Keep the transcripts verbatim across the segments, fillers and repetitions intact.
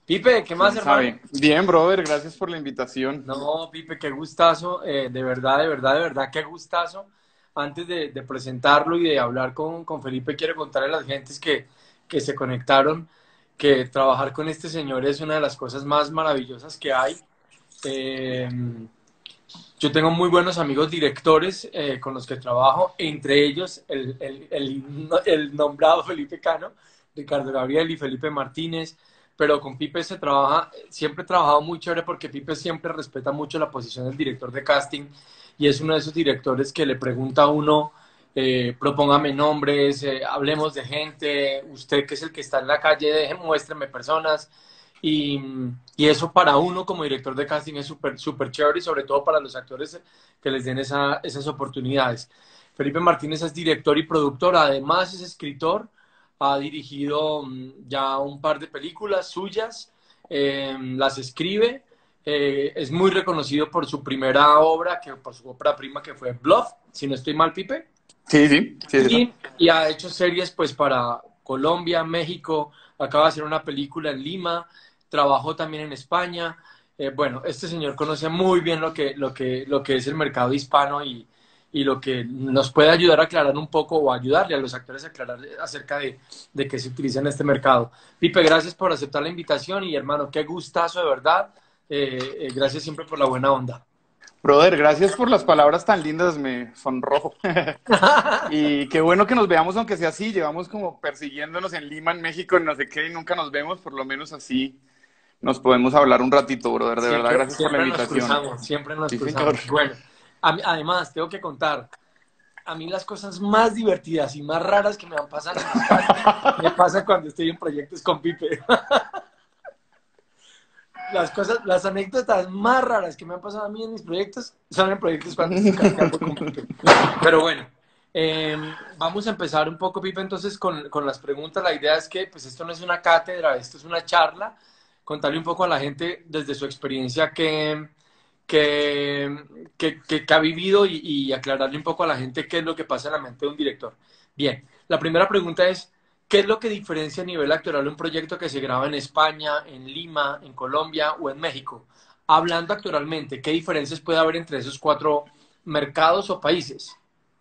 Pipe, ¿qué más, ¿Quién hermano? sabe? Bien, brother, gracias por la invitación. No, Pipe, qué gustazo, eh, de verdad, de verdad, de verdad, qué gustazo. Antes de, de presentarlo y de hablar con, con Felipe, quiero contarle a las gentes que, que se conectaron que trabajar con este señor es una de las cosas más maravillosas que hay. Eh, yo tengo muy buenos amigos directores eh, con los que trabajo, entre ellos el, el, el, el nombrado Felipe Cano, Ricardo Gabriel y Felipe Martínez, pero con Pipe se trabaja, siempre he trabajado muy chévere porque Pipe siempre respeta mucho la posición del director de casting y es uno de esos directores que le pregunta a uno, eh, propóngame nombres, eh, hablemos de gente, usted que es el que está en la calle, deje, muéstreme personas. Y, y eso para uno como director de casting es súper súper chévere y sobre todo para los actores que les den esa, esas oportunidades. Felipe Martínez es director y productor, además es escritor, ha dirigido mm, ya un par de películas suyas, eh, las escribe, eh, es muy reconocido por su primera obra, que, por su ópera prima que fue Bluff, si no estoy mal, Pipe, Sí, sí, sí, es eso. y, y ha hecho series pues para Colombia, México, acaba de hacer una película en Lima, trabajó también en España. Eh, bueno, este señor conoce muy bien lo que, lo que, lo que es el mercado hispano y, y lo que nos puede ayudar a aclarar un poco o ayudarle a los actores a aclarar acerca de, de qué se utiliza en este mercado. Pipe, gracias por aceptar la invitación y hermano, qué gustazo de verdad. Eh, eh, gracias siempre por la buena onda. Brother, gracias por las palabras tan lindas, me sonrojo. Y qué bueno que nos veamos, aunque sea así. Llevamos como persiguiéndonos en Lima, en México, en no sé qué, y nunca nos vemos. Por lo menos así nos podemos hablar un ratito, brother. De verdad, Siempre, gracias por la siempre nos invitación. cruzamos, siempre nos Sí, señor. cruzamos. Bueno, a mí- además, tengo que contar, a mí las cosas más divertidas y más raras que me van pasando en los castings, me pasa cuando estoy en proyectos con Pipe. Las cosas, las anécdotas más raras que me han pasado a mí en mis proyectos son en proyectos cuando estoy casteando con Pipe. Pero bueno, eh, vamos a empezar un poco, Pipe, entonces con, con las preguntas. La idea es que pues esto no es una cátedra, esto es una charla. Contarle un poco a la gente desde su experiencia que, que, que, que, que ha vivido y, y aclararle un poco a la gente qué es lo que pasa en la mente de un director. Bien, la primera pregunta es, ¿qué es lo que diferencia a nivel actoral un proyecto que se graba en España, en Lima, en Colombia o en México? Hablando actoralmente, ¿qué diferencias puede haber entre esos cuatro mercados o países?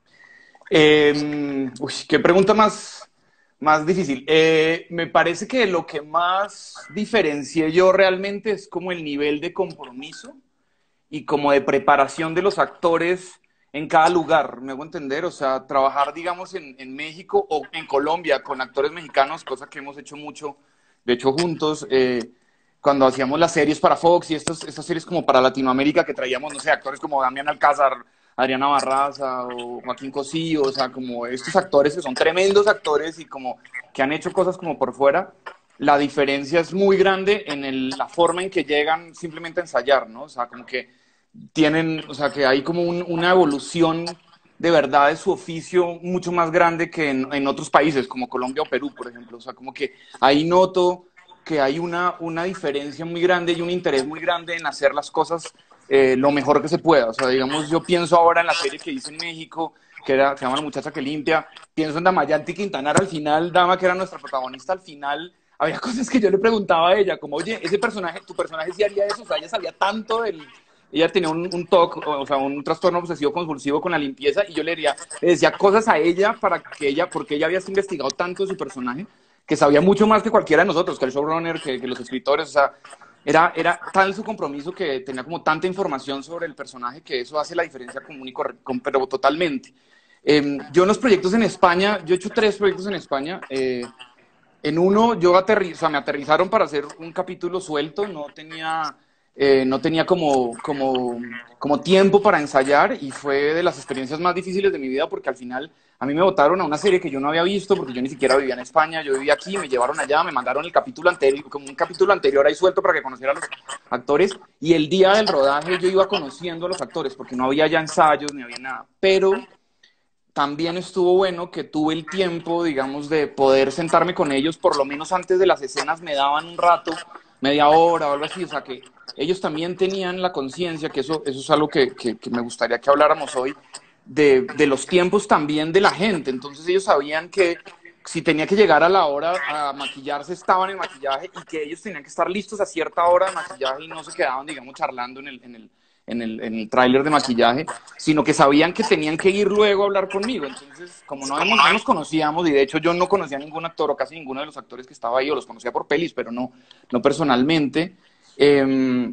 Eh, uy, qué pregunta más, más difícil. Eh, me parece que lo que más diferencié yo realmente es como el nivel de compromiso y como de preparación de los actores en cada lugar, me hago entender, o sea, trabajar, digamos, en, en México o en Colombia con actores mexicanos, cosa que hemos hecho mucho, de hecho, juntos, eh, cuando hacíamos las series para Fox y estas, estas series como para Latinoamérica que traíamos, no sé, actores como Damián Alcázar, Adriana Barraza o Joaquín Cosío, o sea, como estos actores que son tremendos actores y como que han hecho cosas como por fuera, la diferencia es muy grande en el, la forma en que llegan simplemente a ensayar, ¿no? O sea, como que tienen, o sea, que hay como un, una evolución de verdad de su oficio mucho más grande que en, en, otros países, como Colombia o Perú, por ejemplo. O sea, como que ahí noto que hay una, una diferencia muy grande y un interés muy grande en hacer las cosas eh, lo mejor que se pueda. O sea, digamos, yo pienso ahora en la serie que hice en México, que, era, que se llama La muchacha que limpia, pienso en Damayanti Quintanar al final, Dama, que era nuestra protagonista al final, había cosas que yo le preguntaba a ella, como, oye, ese personaje, tu personaje sí haría eso, o sea, ella sabía tanto del, ella tenía un, un T O C, o sea, un trastorno obsesivo compulsivo con la limpieza, y yo le, diría, le decía cosas a ella para que ella, porque ella había investigado tanto de su personaje, que sabía mucho más que cualquiera de nosotros, que el showrunner, que, que los escritores, o sea, era, era tal su compromiso que tenía como tanta información sobre el personaje que eso hace la diferencia común y correcta, pero totalmente. Eh, yo en los proyectos en España, yo he hecho tres proyectos en España, eh, en uno yo aterri o sea, me aterrizaron para hacer un capítulo suelto, no tenía, eh, no tenía como, como, como tiempo para ensayar y fue de las experiencias más difíciles de mi vida porque al final a mí me botaron a una serie que yo no había visto porque yo ni siquiera vivía en España, yo vivía aquí, me llevaron allá, me mandaron el capítulo anterior, como un capítulo anterior ahí suelto para que conociera a los actores y el día del rodaje yo iba conociendo a los actores porque no había ya ensayos ni había nada, pero también estuvo bueno que tuve el tiempo, digamos, de poder sentarme con ellos, por lo menos antes de las escenas me daban un rato, media hora o algo así, o sea que ellos también tenían la conciencia, que eso, eso es algo que, que, que me gustaría que habláramos hoy, de, de los tiempos también de la gente, entonces ellos sabían que si tenía que llegar a la hora a maquillarse, estaban en maquillaje y que ellos tenían que estar listos a cierta hora de maquillaje y no se quedaban, digamos, charlando en el, en el, en el, en el tráiler de maquillaje, sino que sabían que tenían que ir luego a hablar conmigo. Entonces, como no, hemos, no nos conocíamos, y de hecho yo no conocía a ningún actor o casi ninguno de los actores que estaba ahí, o los conocía por pelis, pero no, no personalmente, eh,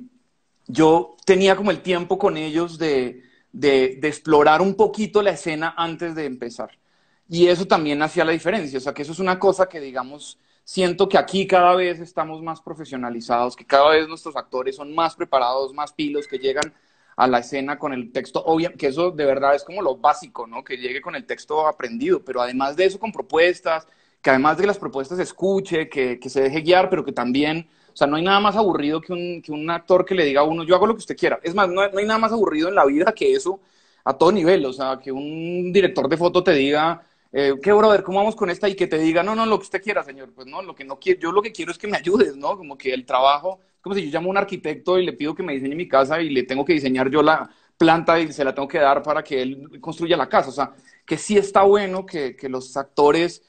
yo tenía como el tiempo con ellos de, de, de explorar un poquito la escena antes de empezar. Y eso también hacía la diferencia, o sea, que eso es una cosa que, digamos, siento que aquí cada vez estamos más profesionalizados, que cada vez nuestros actores son más preparados, más pilos, que llegan a la escena con el texto, obvio, que eso de verdad es como lo básico, ¿no? Que llegue con el texto aprendido, pero además de eso con propuestas, que además de las propuestas escuche, que, que se deje guiar, pero que también, o sea, no hay nada más aburrido que un, que un actor que le diga a uno, yo hago lo que usted quiera. Es más, no, no hay nada más aburrido en la vida que eso a todo nivel, o sea, que un director de foto te diga, eh, ¿qué, brother? ¿Cómo vamos con esta? Y que te diga, no, no, lo que usted quiera, señor. Pues no, lo que no quiero, yo lo que quiero es que me ayudes, ¿no? Como que el trabajo, es como si yo llamo a un arquitecto y le pido que me diseñe mi casa y le tengo que diseñar yo la planta y se la tengo que dar para que él construya la casa. O sea, que sí está bueno que, que los actores,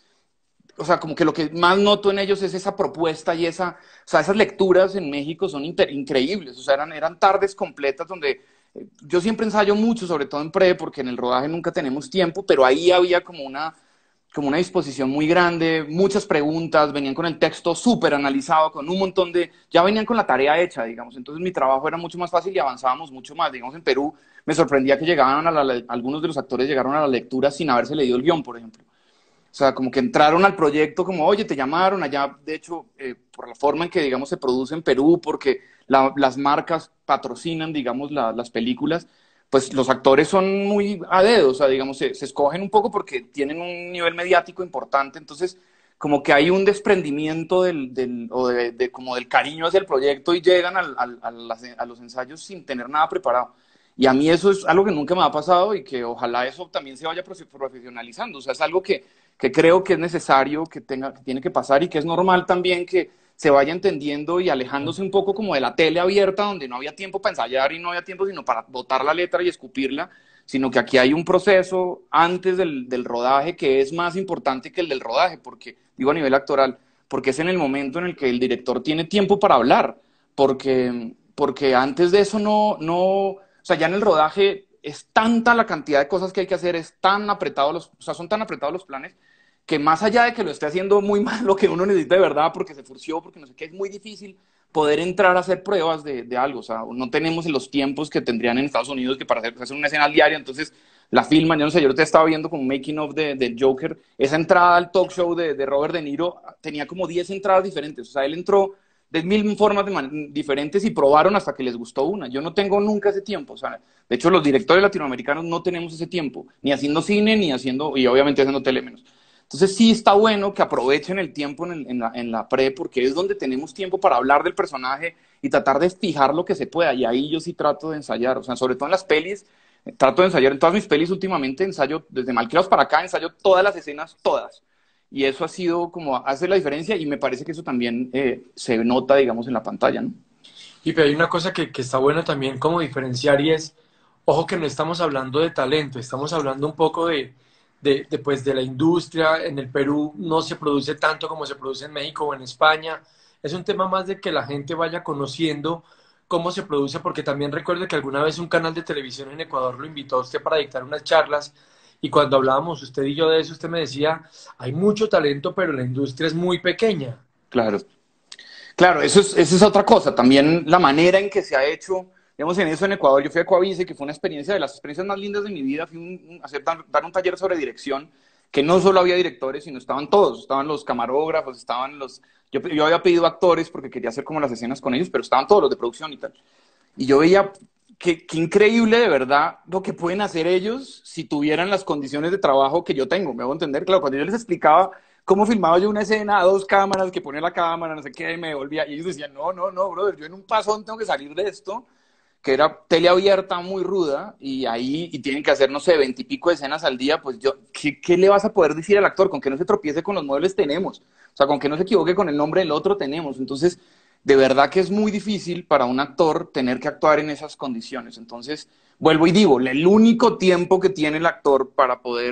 o sea, como que lo que más noto en ellos es esa propuesta y esa, o sea, esas lecturas en México son increíbles. O sea, eran, eran tardes completas donde yo siempre ensayo mucho, sobre todo en pre, porque en el rodaje nunca tenemos tiempo, pero ahí había como una, como una disposición muy grande, muchas preguntas, venían con el texto súper analizado, con un montón de, ya venían con la tarea hecha, digamos, entonces mi trabajo era mucho más fácil y avanzábamos mucho más. Digamos, en Perú me sorprendía que llegaban a la, algunos de los actores llegaron a la lectura sin haberse leído el guión, por ejemplo. O sea, como que entraron al proyecto como, oye, te llamaron allá, de hecho, eh, por la forma en que, digamos, se produce en Perú, porque la, las marcas patrocinan, digamos, la, las películas, pues los actores son muy a dedo, o sea, digamos, se, se escogen un poco porque tienen un nivel mediático importante, entonces como que hay un desprendimiento del, del, o de, de, como del cariño hacia el proyecto y llegan al, al, a, las, a los ensayos sin tener nada preparado. Y a mí eso es algo que nunca me ha pasado y que ojalá eso también se vaya profesionalizando. O sea, es algo que, que creo que es necesario, que, tenga, que tiene que pasar y que es normal también que se vaya entendiendo y alejándose un poco como de la tele abierta donde no había tiempo para ensayar y no había tiempo sino para botar la letra y escupirla, sino que aquí hay un proceso antes del, del rodaje que es más importante que el del rodaje, porque digo a nivel actoral, porque es en el momento en el que el director tiene tiempo para hablar, porque, porque antes de eso no, no, o sea, ya en el rodaje es tanta la cantidad de cosas que hay que hacer, es tan apretado los, o sea, son tan apretados los planes, que más allá de que lo esté haciendo muy mal lo que uno necesita de verdad, porque se furció, porque no sé qué, es muy difícil poder entrar a hacer pruebas de, de algo. O sea, no tenemos los tiempos que tendrían en Estados Unidos que para hacer, hacer una escena al diario, entonces la filman. Yo no sé, yo te estaba viendo como un making of de, de Joker, esa entrada al talk show de, de Robert De Niro tenía como diez entradas diferentes. O sea, él entró de mil formas de diferentes y probaron hasta que les gustó una. Yo no tengo nunca ese tiempo. O sea, de hecho, los directores latinoamericanos no tenemos ese tiempo, ni haciendo cine, ni haciendo, y obviamente haciendo tele menos. Entonces sí está bueno que aprovechen el tiempo en, el, en, la, en la pre, porque es donde tenemos tiempo para hablar del personaje y tratar de fijar lo que se pueda. Y ahí yo sí trato de ensayar, o sea, sobre todo en las pelis, trato de ensayar en todas mis pelis últimamente, ensayo desde Malcriados para acá, ensayo todas las escenas, todas. Y eso ha sido como, hace la diferencia y me parece que eso también eh, se nota, digamos, en la pantalla, ¿no? Y pero hay una cosa que, que está bueno también como diferenciar y es, ojo que no estamos hablando de talento, estamos hablando un poco de, de, de, pues, de la industria. En el Perú no se produce tanto como se produce en México o en España. Es un tema más de que la gente vaya conociendo cómo se produce, porque también recuerdo que alguna vez un canal de televisión en Ecuador lo invitó a usted para dictar unas charlas y cuando hablábamos usted y yo de eso, usted me decía, hay mucho talento, pero la industria es muy pequeña. Claro. Claro, eso es, eso es otra cosa. También la manera en que se ha hecho, digamos, en eso en Ecuador. Yo fui a Ecuavise, que fue una experiencia de las experiencias más lindas de mi vida. Fui un, a hacer, dar, dar un taller sobre dirección, que no solo había directores, sino estaban todos. Estaban los camarógrafos, estaban los... Yo, yo había pedido actores porque quería hacer como las escenas con ellos, pero estaban todos los de producción y tal. Y yo veía qué increíble de verdad lo que pueden hacer ellos si tuvieran las condiciones de trabajo que yo tengo. Me hago entender, claro, cuando yo les explicaba cómo filmaba yo una escena a dos cámaras, que ponía la cámara, no sé qué, y me volvía, y ellos decían, no, no, no, brother, yo en un pasón tengo que salir de esto, que era tele abierta muy ruda, y ahí, y tienen que hacer, no sé, veintipico de escenas al día, pues yo, ¿qué, ¿qué le vas a poder decir al actor? Con que no se tropiece con los muebles tenemos, o sea, con que no se equivoque con el nombre del otro tenemos. Entonces, de verdad que es muy difícil para un actor tener que actuar en esas condiciones. Entonces, vuelvo y digo, el único tiempo que tiene el actor para poder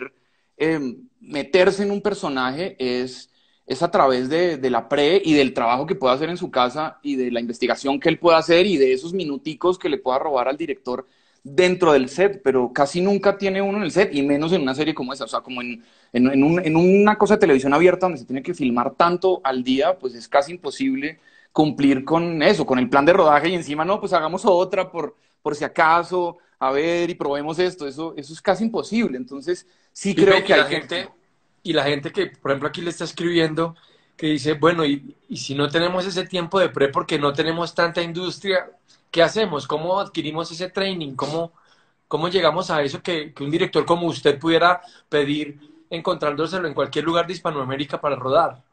eh, meterse en un personaje es, es a través de, de la pre y del trabajo que pueda hacer en su casa y de la investigación que él pueda hacer y de esos minuticos que le pueda robar al director dentro del set, pero casi nunca tiene uno en el set y menos en una serie como esa, o sea, como en, en, en, un, en una cosa de televisión abierta donde se tiene que filmar tanto al día, pues es casi imposible cumplir con eso, con el plan de rodaje y encima no, pues hagamos otra por, por si acaso, a ver y probemos esto, eso, eso es casi imposible, entonces sí creo Pipe, que y hay la que... gente, y la gente que, por ejemplo, aquí le está escribiendo, que dice, bueno, y, y si no tenemos ese tiempo de pre porque no tenemos tanta industria, ¿qué hacemos? ¿Cómo adquirimos ese training? ¿Cómo, cómo llegamos a eso que, que un director como usted pudiera pedir encontrándoselo en cualquier lugar de Hispanoamérica para rodar?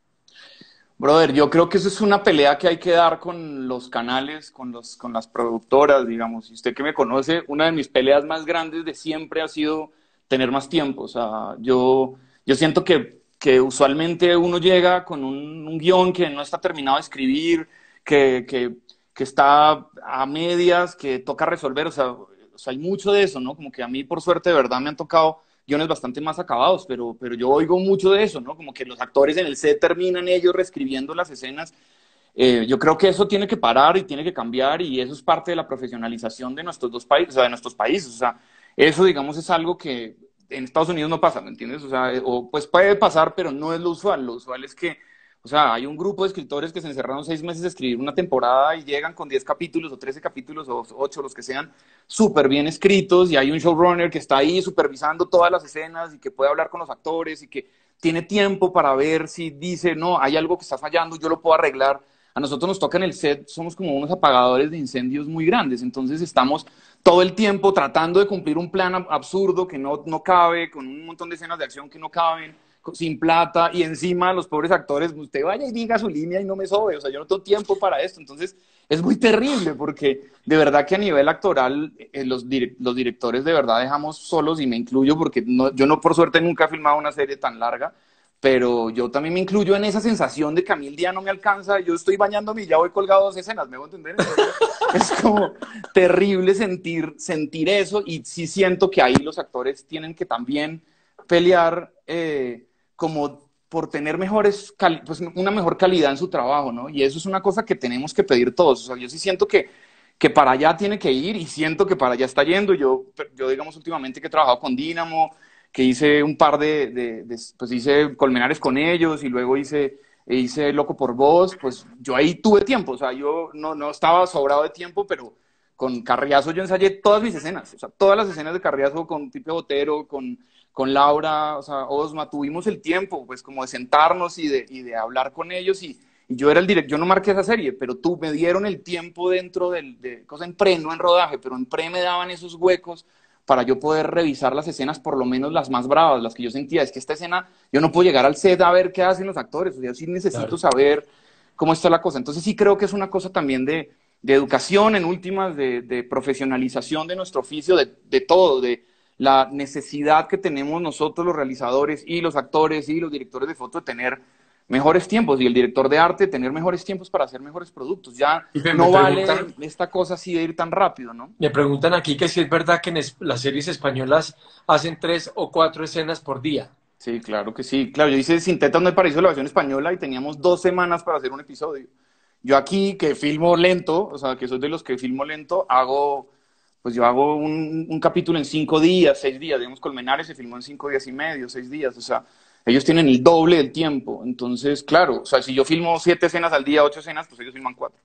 Brother, yo creo que eso es una pelea que hay que dar con los canales, con, los, con las productoras, digamos. Y usted que me conoce, una de mis peleas más grandes de siempre ha sido tener más tiempo. O sea, yo, yo siento que, que usualmente uno llega con un, un guión que no está terminado de escribir, que, que, que está a medias, que toca resolver. O sea, o sea, hay mucho de eso, ¿no? Como que a mí, por suerte, de verdad me han tocado guiones bastante más acabados, pero, pero yo oigo mucho de eso, ¿no? Como que los actores en el set terminan ellos reescribiendo las escenas. Eh, yo creo que eso tiene que parar y tiene que cambiar y eso es parte de la profesionalización de nuestros dos países, o sea, de nuestros países. O sea, eso, digamos, es algo que en Estados Unidos no pasa, ¿me entiendes? O sea, o pues puede pasar, pero no es lo usual. Lo usual es que, o sea, hay un grupo de escritores que se encerraron seis meses a escribir una temporada y llegan con diez capítulos o trece capítulos o ocho, los que sean, súper bien escritos y hay un showrunner que está ahí supervisando todas las escenas y que puede hablar con los actores y que tiene tiempo para ver si dice, no, hay algo que está fallando, yo lo puedo arreglar. A nosotros nos toca en el set, somos como unos apagadores de incendios muy grandes, entonces estamos todo el tiempo tratando de cumplir un plan absurdo que no, no cabe, con un montón de escenas de acción que no caben, sin plata, y encima los pobres actores, usted vaya y diga su línea y no me sobe, o sea, yo no tengo tiempo para esto, entonces es muy terrible porque de verdad que a nivel actoral eh, los, direct los directores de verdad dejamos solos, y me incluyo porque no, yo no por suerte nunca he filmado una serie tan larga, pero yo también me incluyo en esa sensación de que a mí el día no me alcanza, yo estoy bañándome y ya voy colgado dos escenas, ¿me voy a entender? Entonces, es como terrible sentir, sentir eso, y sí siento que ahí los actores tienen que también pelear eh, como por tener mejores, pues una mejor calidad en su trabajo, ¿no? Y eso es una cosa que tenemos que pedir todos. O sea, yo sí siento que, que para allá tiene que ir y siento que para allá está yendo. Yo, yo digamos, últimamente que he trabajado con Dynamo, que hice un par de, de, de pues hice Colmenares con ellos y luego hice, hice Loco por Vos, pues yo ahí tuve tiempo. O sea, yo no, no estaba sobrado de tiempo, pero con Carriazo yo ensayé todas mis escenas. O sea, todas las escenas de Carriazo con Pipe Botero, con con Laura, o sea, Osma, tuvimos el tiempo, pues, como de sentarnos y de, y de hablar con ellos, y, y yo era el director, yo no marqué esa serie, pero tú, me dieron el tiempo dentro del, de, cosa en pre, no en rodaje, pero en pre me daban esos huecos para yo poder revisar las escenas, por lo menos las más bravas, las que yo sentía, es que esta escena, yo no puedo llegar al set a ver qué hacen los actores, o sea, yo sí necesito Claro. saber cómo está la cosa, entonces sí creo que es una cosa también de, de educación, en últimas, de, de profesionalización de nuestro oficio, de, de todo, de la necesidad que tenemos nosotros los realizadores y los actores y los directores de foto de tener mejores tiempos, y el director de arte tener mejores tiempos para hacer mejores productos. Ya Y me, me no vale preguntan, esta cosa así de ir tan rápido, ¿no? me preguntan aquí que si es verdad que en es- las series españolas hacen tres o cuatro escenas por día. Sí, claro que sí. Claro, yo hice Sin Tetas no hay paraíso, la versión española, y teníamos dos semanas para hacer un episodio. Yo aquí, que filmo lento, o sea, que soy de los que filmo lento, hago, pues yo hago un, un capítulo en cinco días, seis días. Digamos, Colmenares se filmó en cinco días y medio, seis días. O sea, ellos tienen el doble del tiempo. Entonces, claro, o sea, si yo filmo siete escenas al día, ocho escenas, pues ellos filman cuatro.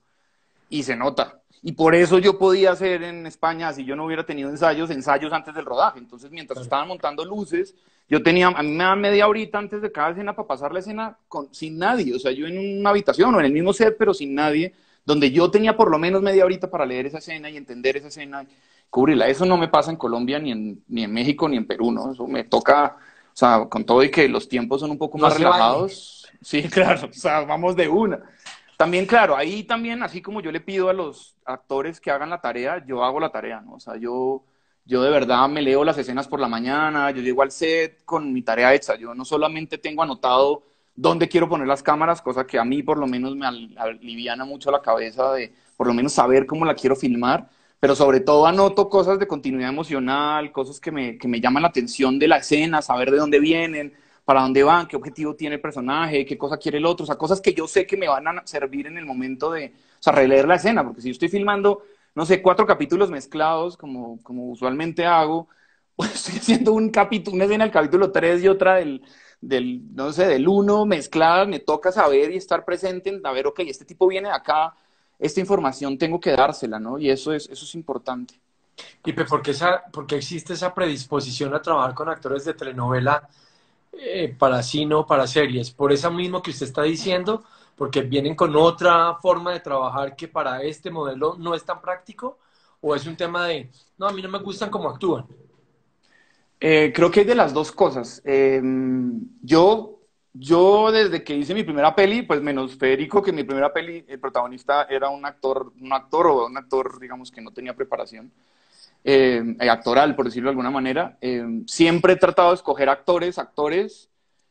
Y se nota. Y por eso yo podía hacer en España, si yo no hubiera tenido ensayos, ensayos antes del rodaje. Entonces, mientras Claro. estaban montando luces, yo tenía, a mí me daban media horita antes de cada escena para pasar la escena con, sin nadie. O sea, yo en una habitación o en el mismo set, pero sin nadie, donde yo tenía por lo menos media horita para leer esa escena y entender esa escena, cubrirla. Eso no me pasa en Colombia, ni en, ni en México, ni en Perú, ¿no? Eso me toca, o sea, con todo y que los tiempos son un poco No más se bañe. relajados. Sí, claro, o sea, vamos de una. También, claro, ahí también, así como yo le pido a los actores que hagan la tarea, yo hago la tarea, ¿no? O sea, yo, yo de verdad me leo las escenas por la mañana, yo llego al set con mi tarea hecha, yo no solamente tengo anotado dónde quiero poner las cámaras, cosa que a mí por lo menos me aliviana mucho la cabeza de por lo menos saber cómo la quiero filmar, pero sobre todo anoto cosas de continuidad emocional, cosas que me, que me llaman la atención de la escena, saber de dónde vienen, para dónde van, qué objetivo tiene el personaje, qué cosa quiere el otro, o sea, cosas que yo sé que me van a servir en el momento de, o sea, releer la escena, porque si yo estoy filmando, no sé, cuatro capítulos mezclados, como, como usualmente hago, pues estoy haciendo un capítulo, una escena del capítulo tres y otra del, del no sé, del uno mezcladas, me toca saber y estar presente en, a ver, ok, este tipo viene de acá, esta información tengo que dársela, ¿no? Y eso es, eso es importante. ¿Y pe- por qué, esa, por qué existe esa predisposición a trabajar con actores de telenovela eh, para cine o para series? ¿Por eso mismo que usted está diciendo? ¿Porque vienen con otra forma de trabajar que para este modelo no es tan práctico? ¿O es un tema de, no, a mí no me gustan cómo actúan? Eh, creo que hay de las dos cosas. Eh, yo, yo desde que hice mi primera peli, pues menos Federico, que mi primera peli, el protagonista era un actor, un actor o un actor, digamos, que no tenía preparación eh, actoral, por decirlo de alguna manera. Eh, siempre he tratado de escoger actores, actores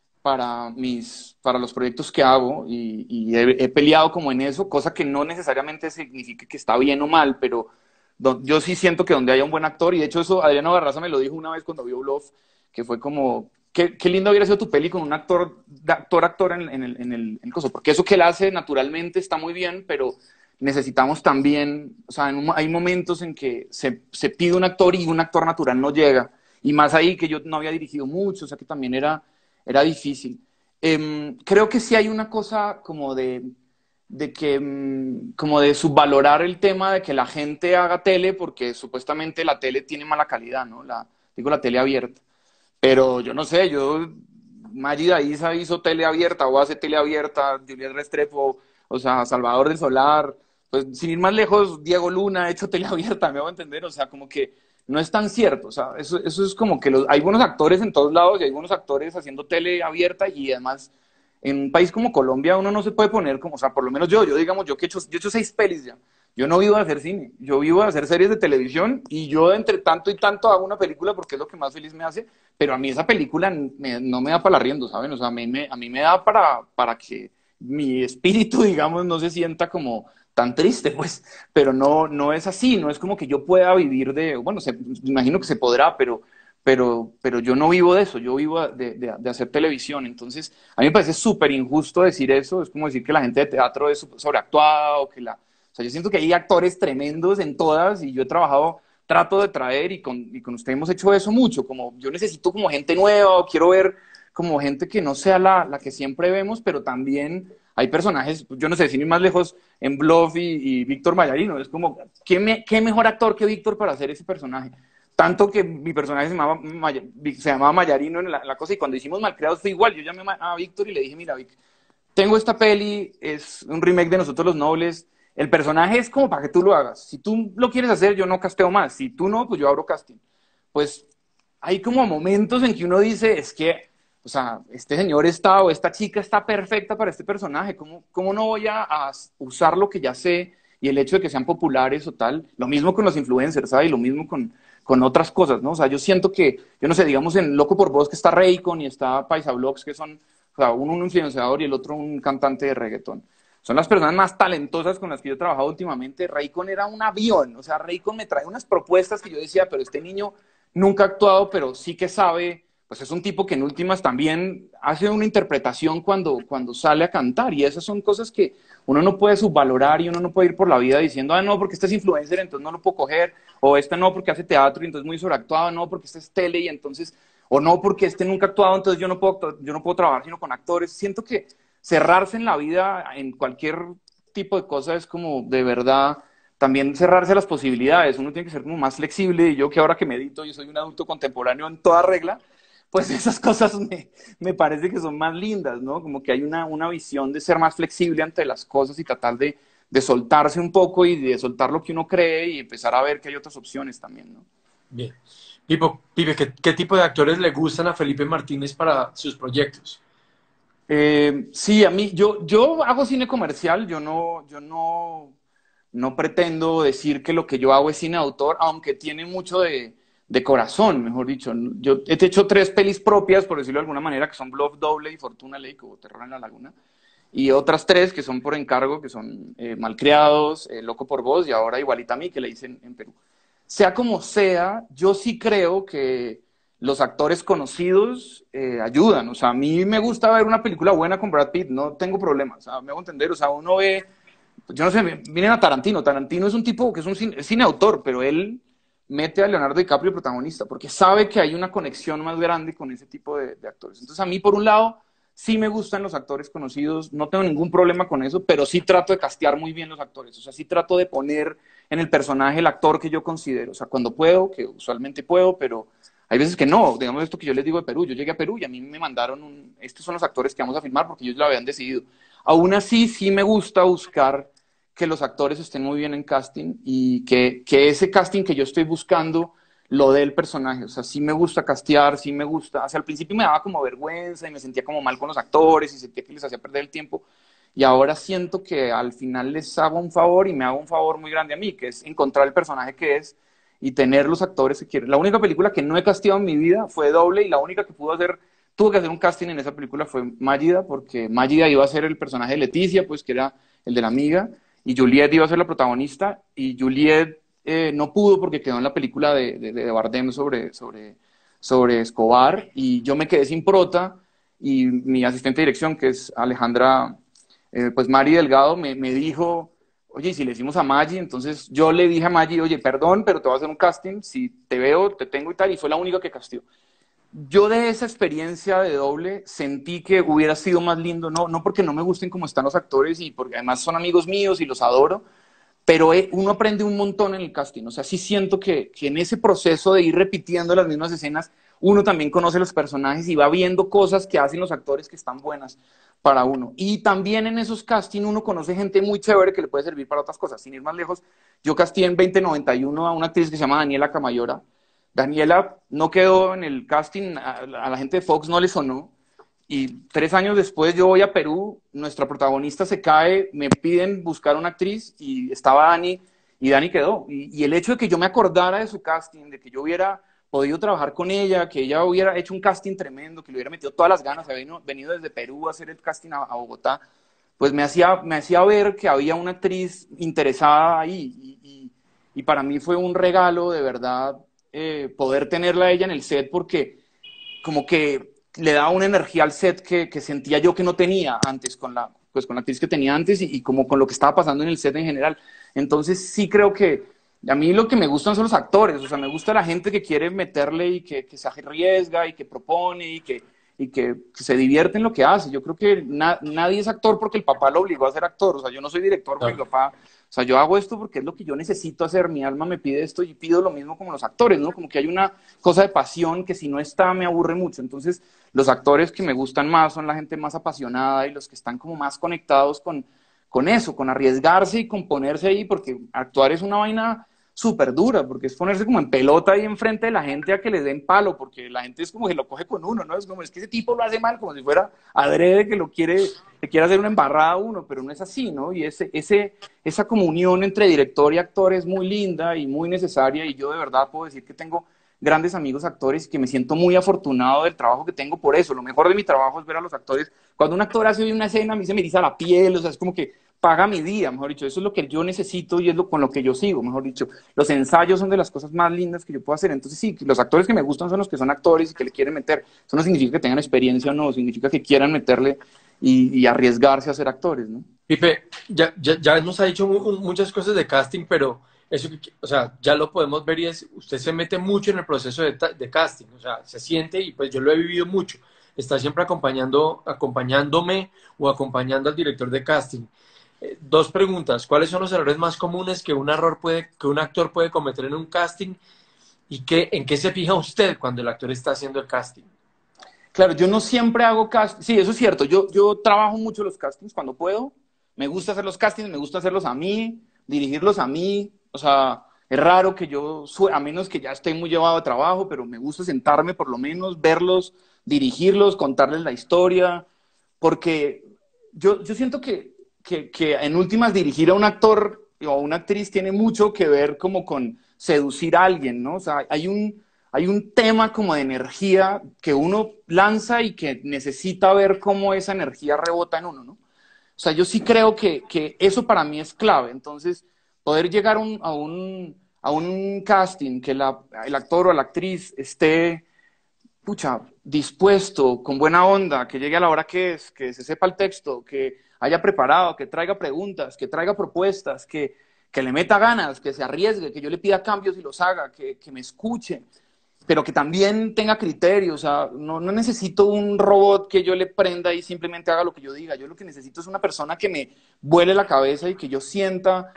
para mis, para los proyectos que hago y, y he, he peleado como en eso, cosa que no necesariamente significa que está bien o mal, pero do, yo sí siento que donde haya un buen actor, y de hecho eso Adriano Barraza me lo dijo una vez cuando vio Bluff, que fue como, qué, qué lindo hubiera sido tu peli con un actor, actor, actor en, en, el, en, el, en el coso, porque eso que él hace naturalmente está muy bien, pero necesitamos también, o sea, en un, hay momentos en que se, se pide un actor y un actor natural no llega, y más ahí que yo no había dirigido mucho, o sea que también era, era difícil. Eh, creo que sí hay una cosa como de, de que, mm, como de subvalorar el tema de que la gente haga tele porque supuestamente la tele tiene mala calidad, ¿no? La, digo la tele abierta. Pero yo no sé, yo, Magida Isa hizo tele abierta o hace tele abierta, Julián Restrepo, o sea, Salvador del Solar, pues sin ir más lejos, Diego Luna ha hecho tele abierta, me hago entender, o sea, como que no es tan cierto, o sea, eso, eso es como que los, hay buenos actores en todos lados y hay buenos actores haciendo tele abierta y además en un país como Colombia uno no se puede poner como, o sea, por lo menos yo, yo digamos, yo que he hecho, yo he hecho seis pelis ya, yo no vivo de hacer cine, yo vivo de hacer series de televisión y yo entre tanto y tanto hago una película porque es lo que más feliz me hace, pero a mí esa película me, no me da para la rienda, ¿saben? O sea, a mí me, a mí me da para, para que mi espíritu, digamos, no se sienta como tan triste, pues, pero no, no es así, no es como que yo pueda vivir de, bueno, se, imagino que se podrá, pero, pero, pero yo no vivo de eso, yo vivo de, de, de hacer televisión, entonces a mí me parece súper injusto decir eso, es como decir que la gente de teatro es sobreactuada o que la... O sea, yo siento que hay actores tremendos en todas y yo he trabajado, trato de traer y con, y con usted hemos hecho eso mucho, como yo necesito como gente nueva o quiero ver como gente que no sea la, la que siempre vemos, pero también hay personajes, yo no sé, sin ir más lejos, en Bluff y, y Víctor Mayarino, es como, ¿qué, me, ¿qué mejor actor que Víctor para hacer ese personaje? Tanto que mi personaje se llamaba, se llamaba Mayarino en la, la cosa y cuando hicimos Malcriados fue igual, yo llamé a Víctor y le dije, mira, Víctor, tengo esta peli, es un remake de Nosotros los Nobles, el personaje es como para que tú lo hagas. Si tú lo quieres hacer, yo no casteo más. Si tú no, pues yo abro casting. Pues hay como momentos en que uno dice, es que, o sea, este señor está o esta chica está perfecta para este personaje. ¿Cómo, cómo no voy a, a usar lo que ya sé y el hecho de que sean populares o tal? Lo mismo con los influencers, ¿sabes? Y lo mismo con, con otras cosas, ¿no? O sea, yo siento que, yo no sé, digamos en Loco por Vos que está Raycon y está Paisa Vlogs, que son, o sea, uno un influenciador y el otro un cantante de reggaetón. Son las personas más talentosas con las que yo he trabajado últimamente. Raycon era un avión, o sea, Raycon me trae unas propuestas que yo decía, pero este niño nunca ha actuado, pero sí que sabe, pues es un tipo que en últimas también hace una interpretación cuando, cuando sale a cantar, y esas son cosas que uno no puede subvalorar y uno no puede ir por la vida diciendo, ah, no, porque este es influencer, entonces no lo puedo coger, o este no, porque hace teatro y entonces muy sobreactuado, no, porque este es tele y entonces, o no, porque este nunca ha actuado, entonces yo no puedo, yo no puedo trabajar sino con actores. Siento que cerrarse en la vida, en cualquier tipo de cosa, es como de verdad también cerrarse a las posibilidades. Uno tiene que ser como más flexible. Y yo que ahora que medito y soy un adulto contemporáneo en toda regla, pues esas cosas me, me parece que son más lindas, ¿no? Como que hay una, una visión de ser más flexible ante las cosas y tratar de, de soltarse un poco y de soltar lo que uno cree y empezar a ver que hay otras opciones también, ¿no? Bien. Pipo, Pipe, ¿qué, qué tipo de actores le gustan a Felipe Martínez para sus proyectos? Eh, sí, a mí, yo, yo hago cine comercial, yo no, yo no, no pretendo decir que lo que yo hago es cine de autor, aunque tiene mucho de, de corazón, mejor dicho. Yo he hecho tres pelis propias, por decirlo de alguna manera, que son Bluff Doble y Fortuna Lake o Terror en la Laguna, y otras tres que son por encargo, que son eh, Malcriados, eh, Loco por Vos y ahora Igualita a mí, que le hice en, en Perú. sea como sea, yo sí creo que los actores conocidos eh, ayudan. O sea, a mí me gusta ver una película buena con Brad Pitt, no tengo problemas. O sea, me hago entender, o sea, uno ve, yo no sé, miren a Tarantino. Tarantino es un tipo que es un cine, es cineautor, pero él mete a Leonardo DiCaprio protagonista, porque sabe que hay una conexión más grande con ese tipo de, de actores. Entonces, a mí, por un lado, sí me gustan los actores conocidos, no tengo ningún problema con eso, pero sí trato de castear muy bien los actores. O sea, sí trato de poner en el personaje el actor que yo considero. O sea, cuando puedo, que usualmente puedo, pero hay veces que no. Digamos esto que yo les digo de Perú. Yo llegué a Perú y a mí me mandaron, un, estos son los actores que vamos a filmar porque ellos lo habían decidido. Aún así, sí me gusta buscar que los actores estén muy bien en casting y que, que ese casting que yo estoy buscando lo dé el personaje. O sea, sí me gusta castear, sí me gusta. O sea, al principio me daba como vergüenza y me sentía como mal con los actores y sentía que les hacía perder el tiempo. Y ahora siento que al final les hago un favor y me hago un favor muy grande a mí, que es encontrar el personaje que es y tener los actores que quieren. La única película que no he casteado en mi vida fue Doble, y la única que pudo hacer, tuvo que hacer un casting en esa película fue Mágida, porque Mágida iba a ser el personaje de Leticia, pues que era el de la amiga, y Juliet iba a ser la protagonista, y Juliet eh, no pudo porque quedó en la película de, de, de Bardem sobre, sobre, sobre Escobar, y yo me quedé sin prota, y mi asistente de dirección, que es Alejandra, eh, pues Mari Delgado, me, me dijo, oye, y si le decimos a Maggie, entonces yo le dije a Maggie, oye, perdón, pero te voy a hacer un casting, si te veo, te tengo y tal, y fue la única que casteó. Yo de esa experiencia de Doble sentí que hubiera sido más lindo, no, no porque no me gusten como están los actores y porque además son amigos míos y los adoro, pero eh, uno aprende un montón en el casting. O sea, sí siento que, que en ese proceso de ir repitiendo las mismas escenas, uno también conoce los personajes y va viendo cosas que hacen los actores que están buenas para uno. Y también en esos castings uno conoce gente muy chévere que le puede servir para otras cosas. Sin ir más lejos, yo casteé en veinte noventa y uno a una actriz que se llama Daniela Camayora. Daniela no quedó en el casting, a, a la gente de Fox no le sonó, y tres años después yo voy a Perú, nuestra protagonista se cae, me piden buscar una actriz y estaba Dani, y Dani quedó. Y, y el hecho de que yo me acordara de su casting, de que yo hubiera podido trabajar con ella, que ella hubiera hecho un casting tremendo, que le hubiera metido todas las ganas, había venido, venido desde Perú a hacer el casting a, a Bogotá, pues me hacía, me hacía ver que había una actriz interesada ahí. Y, y, y para mí fue un regalo, de verdad, eh, poder tenerla a ella en el set, porque como que le daba una energía al set que, que sentía yo que no tenía antes con la, pues con la actriz que tenía antes y, y como con lo que estaba pasando en el set en general. Entonces sí creo que a mí lo que me gustan son los actores. O sea, me gusta la gente que quiere meterle y que, que se arriesga y que propone y que, y que, que se divierte en lo que hace. Yo creo que na, nadie es actor porque el papá lo obligó a ser actor. O sea, yo no soy director porque mi papá... O sea, yo hago esto porque es lo que yo necesito hacer, mi alma me pide esto y pido lo mismo como los actores, ¿no? Como que hay una cosa de pasión que si no está me aburre mucho. Entonces, los actores que me gustan más son la gente más apasionada y los que están como más conectados con, con eso, con arriesgarse y con ponerse ahí, porque actuar es una vaina súper dura, porque es ponerse como en pelota ahí enfrente de la gente a que les den palo, porque la gente es como que lo coge con uno, ¿no? Es como, es que ese tipo lo hace mal, como si fuera adrede que lo quiere, que quiere hacer una embarrada a uno, pero no es así, ¿no? Y ese, ese, esa comunión entre director y actor es muy linda y muy necesaria, y yo de verdad puedo decir que tengo grandes amigos actores y que me siento muy afortunado del trabajo que tengo por eso. Lo mejor de mi trabajo es ver a los actores. Cuando un actor hace una escena, a mí se me eriza la piel, o sea, es como que paga mi día, mejor dicho. Eso es lo que yo necesito y es lo con lo que yo sigo, mejor dicho. Los ensayos son de las cosas más lindas que yo puedo hacer. Entonces, sí, los actores que me gustan son los que son actores y que le quieren meter. Eso no significa que tengan experiencia o no, significa que quieran meterle y, y arriesgarse a ser actores, ¿no? Pipe, ya, ya, ya nos ha dicho mu- muchas cosas de casting, pero eso, que- o sea, ya lo podemos ver y es, usted se mete mucho en el proceso de, ta- de casting, o sea, se siente y pues yo lo he vivido mucho. Está siempre acompañando, acompañándome o acompañando al director de casting. Eh, dos preguntas. ¿Cuáles son los errores más comunes que un error puede, que un actor puede cometer en un casting? ¿Y qué, en qué se fija usted cuando el actor está haciendo el casting? Claro, yo no siempre hago casting. Sí, eso es cierto. Yo, yo trabajo mucho los castings cuando puedo. Me gusta hacer los castings, me gusta hacerlos a mí, dirigirlos a mí. O sea, es raro que yo, a menos que ya esté muy llevado a trabajo, pero me gusta sentarme por lo menos, verlos, dirigirlos, contarles la historia. Porque yo, yo siento que, que, que en últimas dirigir a un actor o a una actriz tiene mucho que ver como con seducir a alguien, ¿no? O sea, hay un hay un tema como de energía que uno lanza y que necesita ver cómo esa energía rebota en uno, ¿no? O sea, yo sí creo que, que eso para mí es clave. Entonces, poder llegar un, a, un, a un casting, que la, el actor o la actriz esté, pucha, dispuesto, con buena onda, que llegue a la hora que es, que se sepa el texto, que haya preparado, que traiga preguntas, que traiga propuestas, que, que le meta ganas, que se arriesgue, que yo le pida cambios y los haga, que, que me escuche, pero que también tenga criterio. O sea, no, no necesito un robot que yo le prenda y simplemente haga lo que yo diga. Yo lo que necesito es una persona que me vuele la cabeza y que yo sienta,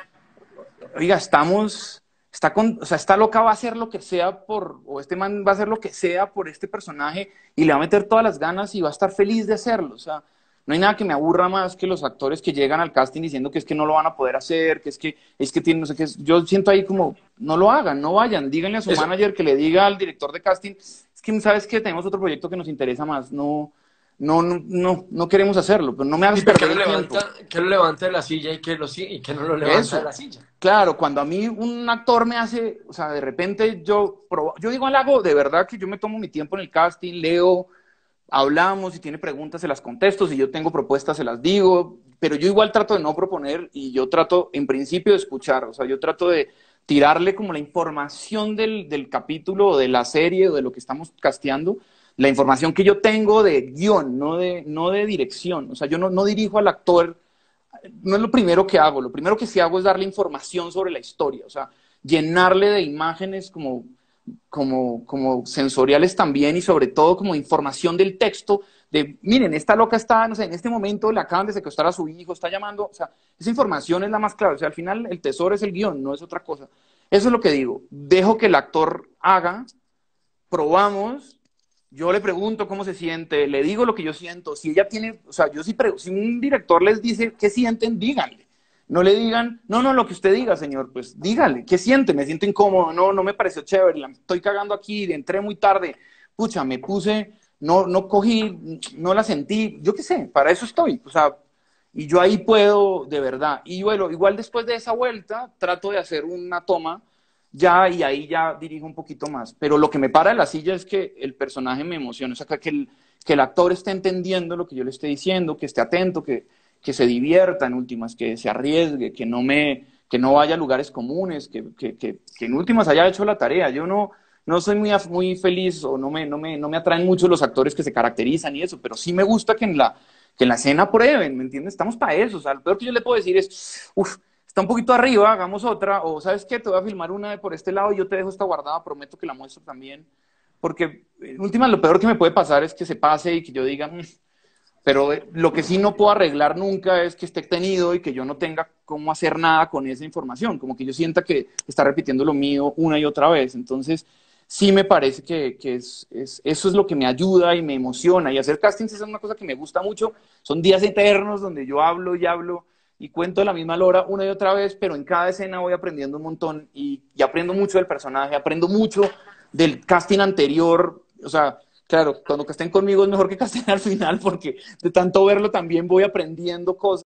oiga, estamos, está con, o sea, esta loca va a hacer lo que sea por, o este man va a hacer lo que sea por este personaje y le va a meter todas las ganas y va a estar feliz de hacerlo. O sea, no hay nada que me aburra más que los actores que llegan al casting diciendo que es que no lo van a poder hacer, que es que, es que tienen, no sé qué. Yo siento ahí como, no lo hagan, no vayan, díganle a su Eso, manager que le diga al director de casting, es que sabes que tenemos otro proyecto que nos interesa más, no, no, no, no, no queremos hacerlo, pero no me hagas Pipe, ¿qué perder lo el tiempo. levanta, qué lo levanta de la silla y qué, lo, si- y qué no lo levanta de Eso. la silla? Claro, cuando a mí un actor me hace, o sea, de repente yo, probo- yo digo al hago, de verdad que yo me tomo mi tiempo en el casting, leo, hablamos, si tiene preguntas se las contesto, si yo tengo propuestas se las digo, pero yo igual trato de no proponer y yo trato en principio de escuchar, o sea, yo trato de tirarle como la información del, del capítulo o de la serie o de lo que estamos casteando, la información que yo tengo de guión, no de, no de dirección, o sea, yo no, no dirijo al actor, no es lo primero que hago, lo primero que sí hago es darle información sobre la historia, o sea, llenarle de imágenes como, como, como sensoriales también y sobre todo como información del texto, de, miren, esta loca está, no sé, en este momento le acaban de secuestrar a su hijo, está llamando, o sea, esa información es la más clave, o sea, al final el tesoro es el guión, no es otra cosa. Eso es lo que digo, dejo que el actor haga, probamos, yo le pregunto cómo se siente, le digo lo que yo siento, si ella tiene, o sea, yo sí, pre- si un director les dice qué sienten, díganle. No le digan, no, no, lo que usted diga, señor, pues dígale, ¿qué siente? Me siento incómodo, no, no me pareció chévere, la estoy cagando aquí, entré muy tarde, pucha, me puse, no, no cogí, no la sentí, yo qué sé, para eso estoy, o sea, y yo ahí puedo, de verdad. Y bueno, igual después de esa vuelta, trato de hacer una toma ya y ahí ya dirijo un poquito más. Pero lo que me para de la silla es que el personaje me emocione, o sea, que el, que el actor esté entendiendo lo que yo le esté diciendo, que esté atento, que, que se divierta en últimas, que se arriesgue, que no, me, que no vaya a lugares comunes, que, que, que, que en últimas haya hecho la tarea. Yo no, no soy muy, muy feliz o no me, no, me, no me atraen mucho los actores que se caracterizan y eso, pero sí me gusta que en la, que en la escena prueben, ¿me entiendes? Estamos para eso. O sea, lo peor que yo le puedo decir es, uff, está un poquito arriba, hagamos otra, o ¿sabes qué? Te voy a filmar una de por este lado y yo te dejo esta guardada, prometo que la muestro también. Porque, en últimas, lo peor que me puede pasar es que se pase y que yo diga, "Mm", pero eh, lo que sí no puedo arreglar nunca es que esté tenido y que yo no tenga cómo hacer nada con esa información, como que yo sienta que está repitiendo lo mío una y otra vez. Entonces, sí me parece que, que es, es, eso es lo que me ayuda y me emociona. Y hacer castings es una cosa que me gusta mucho. Son días eternos donde yo hablo y hablo y cuento la misma lora una y otra vez, pero en cada escena voy aprendiendo un montón y, y aprendo mucho del personaje, aprendo mucho del casting anterior. O sea, claro, cuando casten conmigo es mejor que casten al final porque de tanto verlo también voy aprendiendo cosas.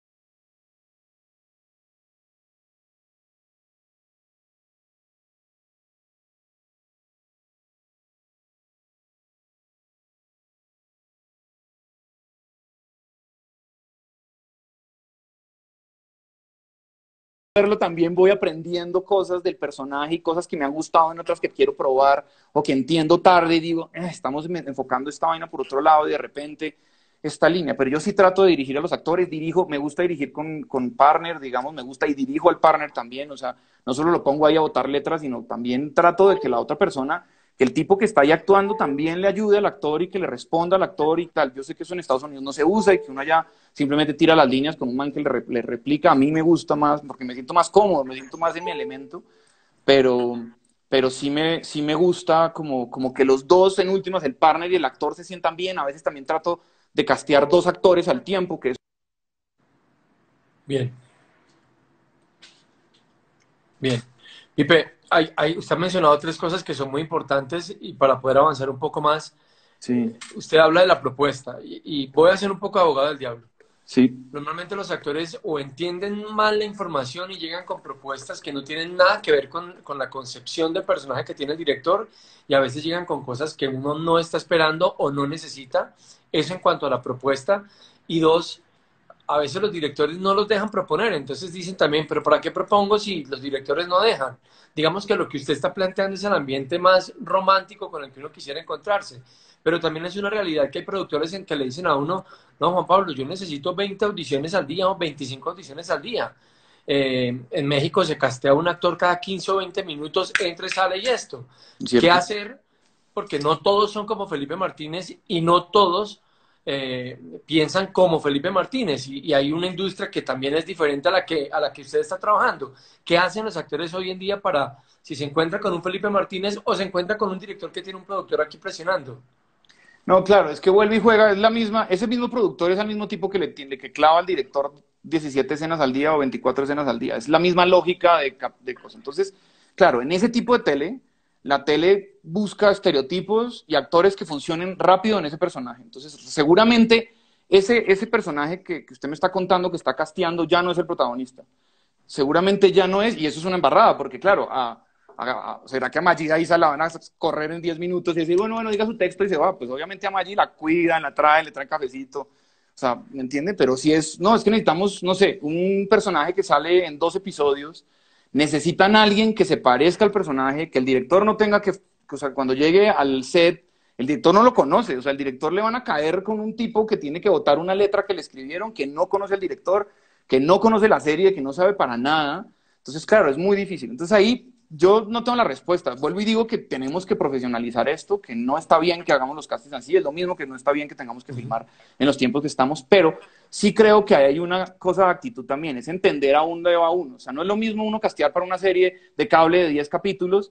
Verlo también voy aprendiendo cosas del personaje y cosas que me han gustado en otras que quiero probar o que entiendo tarde y digo, eh, estamos enfocando esta vaina por otro lado y de repente esta línea. Pero yo sí trato de dirigir a los actores, dirijo, me gusta dirigir con, con partner, digamos, me gusta y dirijo al partner también, o sea, no solo lo pongo ahí a botar letras, sino también trato de que la otra persona, que el tipo que está ahí actuando también le ayude al actor y que le responda al actor y tal. Yo sé que eso en Estados Unidos no se usa y que uno allá simplemente tira las líneas con un man que le, le replica. A mí me gusta más porque me siento más cómodo, me siento más en mi elemento, pero, pero sí, me, sí me gusta como, como que los dos en últimas, el partner y el actor, se sientan bien. A veces también trato de castear dos actores al tiempo, que es... Bien, bien. Pipe, hay, hay, usted ha mencionado tres cosas que son muy importantes y para poder avanzar un poco más, Sí, usted habla de la propuesta y, y voy a ser un poco abogado del diablo. sí, Normalmente los actores o entienden mal la información y llegan con propuestas que no tienen nada que ver con, con la concepción del personaje que tiene el director y a veces llegan con cosas que uno no está esperando o no necesita. Eso en cuanto a la propuesta. Y dos, a veces los directores no los dejan proponer, entonces dicen también, pero ¿para qué propongo si los directores no dejan? Digamos que lo que usted está planteando es el ambiente más romántico con el que uno quisiera encontrarse, pero también es una realidad que hay productores en que le dicen a uno, no, Juan Pablo, yo necesito veinte audiciones al día o veinticinco audiciones al día. Eh, en México se castea un actor cada quince o veinte minutos, entre, sale y esto. ¿Qué ¿cierto? hacer? Porque no todos son como Felipe Martínez y no todos eh, piensan como Felipe Martínez y, y hay una industria que también es diferente a la que, a la que usted está trabajando. ¿Qué hacen los actores hoy en día para, si se encuentra con un Felipe Martínez o se encuentra con un director que tiene un productor aquí presionando? No, claro, es que vuelve y juega, es la misma, ese mismo productor es el mismo tipo que le tiende, que clava al director diecisiete escenas al día o veinticuatro escenas al día. Es la misma lógica de, de cosas. Entonces, claro, en ese tipo de tele, la tele busca estereotipos y actores que funcionen rápido en ese personaje. Entonces, seguramente ese, ese personaje que, que usted me está contando, que está casteando, ya no es el protagonista. Seguramente ya no es, y eso es una embarrada, porque claro, a, a, a, ¿será que a Maggie Aiza la van a correr en diez minutos y decir, bueno, bueno, diga su texto y se va? Pues obviamente a Maggie la cuidan, la traen, le traen cafecito, o sea, ¿me entiende? Pero si es, no, es que necesitamos, no sé, un personaje que sale en dos episodios, necesitan a alguien que se parezca al personaje, que el director no tenga que, o sea, cuando llegue al set, el director no lo conoce, o sea, el director le van a caer con un tipo que tiene que votar una letra que le escribieron, que no conoce al director, que no conoce la serie, que no sabe para nada. Entonces, claro, es muy difícil. Entonces ahí yo no tengo la respuesta. Vuelvo y digo que tenemos que profesionalizar esto, que no está bien que hagamos los castings así, es lo mismo que no está bien que tengamos que filmar en los tiempos que estamos, pero sí creo que hay una cosa de actitud también, es entender a dónde va uno. O sea, no es lo mismo uno castear para una serie de cable de diez capítulos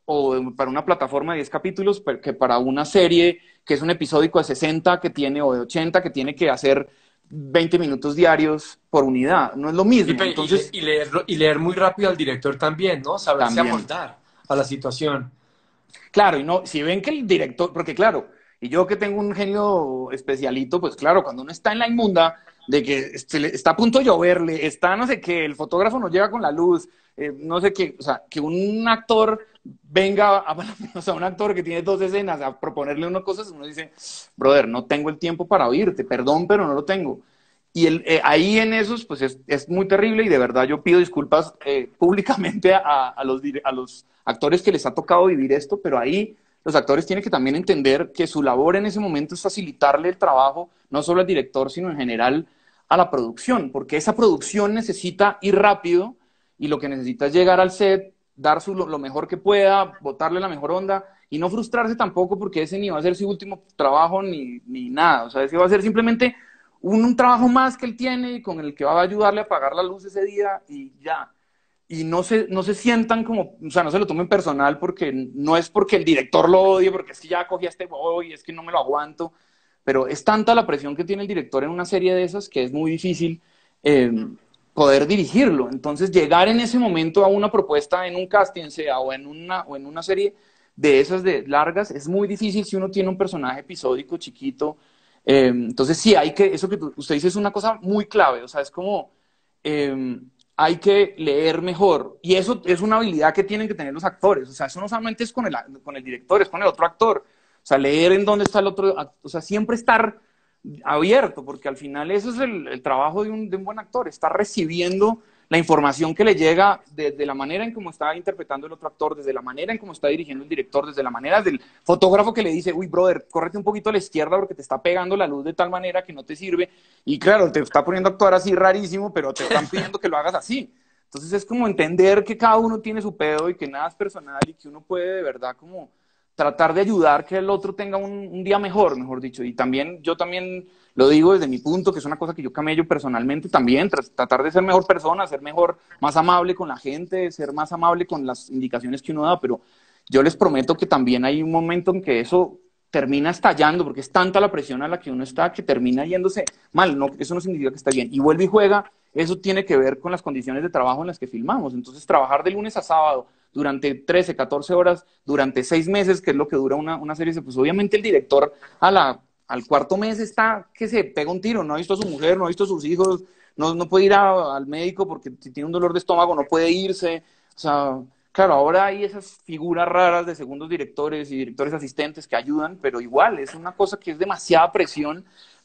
o para una plataforma de diez capítulos que para una serie que es un episódico de sesenta que tiene, o de ochenta que tiene que hacer veinte minutos diarios por unidad, no es lo mismo. Y, y, Entonces, y, leer, y leer muy rápido al director también, ¿no? Saberse también, amoldar a la situación. claro, y no, si ven que el director, porque claro, y yo que tengo un genio especialito, pues claro, cuando uno está en la inmunda de que se le, está a punto de lloverle, está no sé qué, el fotógrafo no llega con la luz, eh, no sé qué, o sea, que un actor venga, a, o sea, un actor que tiene dos escenas a proponerle unas cosas, uno dice, brother, no tengo el tiempo para oírte, perdón, pero no lo tengo. Y el, eh, ahí en esos, pues es, es, muy terrible y de verdad yo pido disculpas eh, públicamente a, a, los, a los actores que les ha tocado vivir esto, pero ahí los actores tienen que también entender que su labor en ese momento es facilitarle el trabajo, no solo al director, sino en general a la producción, porque esa producción necesita ir rápido y lo que necesita es llegar al set, dar su, lo, lo mejor que pueda, botarle la mejor onda y no frustrarse tampoco porque ese ni va a ser su último trabajo ni, ni nada, o sea, ese va a ser simplemente un, un trabajo más que él tiene y con el que va a ayudarle a apagar la luz ese día y ya. Y no se, no se sientan como, o sea, no se lo tomen personal porque no es porque el director lo odie, porque es que ya cogí a este boy, es que no me lo aguanto, pero es tanta la presión que tiene el director en una serie de esas que es muy difícil eh, poder dirigirlo. Entonces, llegar en ese momento a una propuesta en un casting, sea, o en una, o en una serie de esas de largas, es muy difícil si uno tiene un personaje episódico, chiquito. Eh, entonces, sí, hay que, eso que tú, usted dice es una cosa muy clave, o sea, es como... Eh, hay que leer mejor. Y eso es una habilidad que tienen que tener los actores. O sea, eso no solamente es con el, con el director, es con el otro actor. O sea, leer en dónde está el otro. O sea, siempre estar abierto, porque al final eso es el, el trabajo de un, de un buen actor, estar recibiendo la información que le llega desde la manera en cómo está interpretando el otro actor, desde la manera en cómo está dirigiendo el director, desde la manera del fotógrafo que le dice, uy, brother, córrete un poquito a la izquierda porque te está pegando la luz de tal manera que no te sirve. Y claro, te está poniendo a actuar así rarísimo, pero te están pidiendo que lo hagas así. Entonces es como entender que cada uno tiene su pedo y que nada es personal y que uno puede de verdad como tratar de ayudar que el otro tenga un, un día mejor, mejor dicho. Y también, yo también lo digo desde mi punto, que es una cosa que yo camello personalmente también, tr tratar de ser mejor persona, ser mejor, más amable con la gente, ser más amable con las indicaciones que uno da, pero yo les prometo que también hay un momento en que eso termina estallando, porque es tanta la presión a la que uno está que termina yéndose mal, no, eso no significa que está bien. Y vuelve y juega, eso tiene que ver con las condiciones de trabajo en las que filmamos. Entonces, trabajar de lunes a sábado durante trece, catorce horas, durante seis meses, que es lo que dura una, una serie, pues obviamente el director a la, al cuarto mes está que se pega un tiro, no ha visto a su mujer, no ha visto a sus hijos, no, no puede ir a, al médico porque si tiene un dolor de estómago no puede irse, o sea, claro, ahora hay esas figuras raras de segundos directores y directores asistentes que ayudan, pero igual es una cosa que es demasiada presión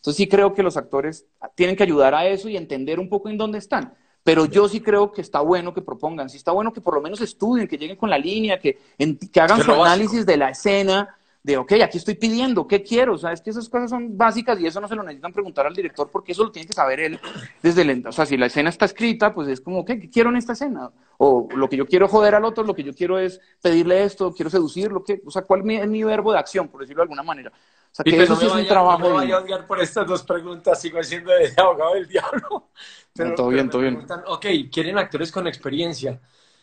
Entonces sí creo que los actores tienen que ayudar a eso y entender un poco en dónde están. Pero yo sí creo que está bueno que propongan, sí está bueno que por lo menos estudien, que lleguen con la línea, que, en, que hagan Que es su lo básico. análisis de la escena, de, ok, aquí estoy pidiendo, ¿qué quiero? O sea, es que esas cosas son básicas y eso no se lo necesitan preguntar al director porque eso lo tiene que saber él desde el... O sea, si la escena está escrita, pues es como, ok, ¿qué quiero en esta escena? O lo que yo quiero joder al otro, lo que yo quiero es pedirle esto, quiero seducirlo, ¿qué? O sea, ¿cuál es mi verbo de acción, por decirlo de alguna manera? O sea, que Pipe, eso no sí me es un vaya, no me trabajo vaya a de... odiar por estas dos preguntas, sigo siendo de abogado del diablo. No, Pero, todo pero bien, me todo bien. preguntan, ok, ¿quieren actores con experiencia?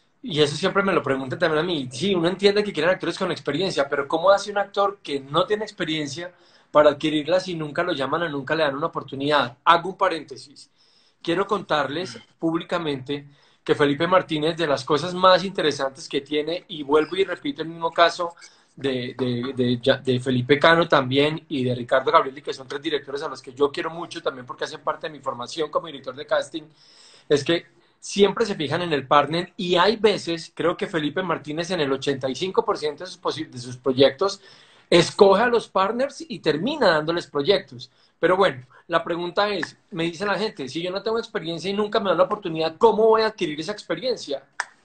Y eso siempre me lo preguntan también a mí. Sí, uno entiende que quieren actores con experiencia, pero ¿cómo hace un actor que no tiene experiencia para adquirirla si nunca lo llaman o nunca le dan una oportunidad? Hago un paréntesis. Quiero contarles públicamente que Felipe Martínez, de las cosas más interesantes que tiene, y vuelvo y repito el mismo caso de, de, de, de Felipe Cano también y de Ricardo Gabrieli, que son tres directores a los que yo quiero mucho también porque hacen parte de mi formación como director de casting, es que siempre se fijan en el partner y hay veces, creo que Felipe Martínez en el ochenta y cinco por ciento de sus, de sus proyectos escoge a los partners y termina dándoles proyectos. Pero bueno, la pregunta es, me dice la gente, si yo no tengo experiencia y nunca me dan la oportunidad, ¿cómo voy a adquirir esa experiencia?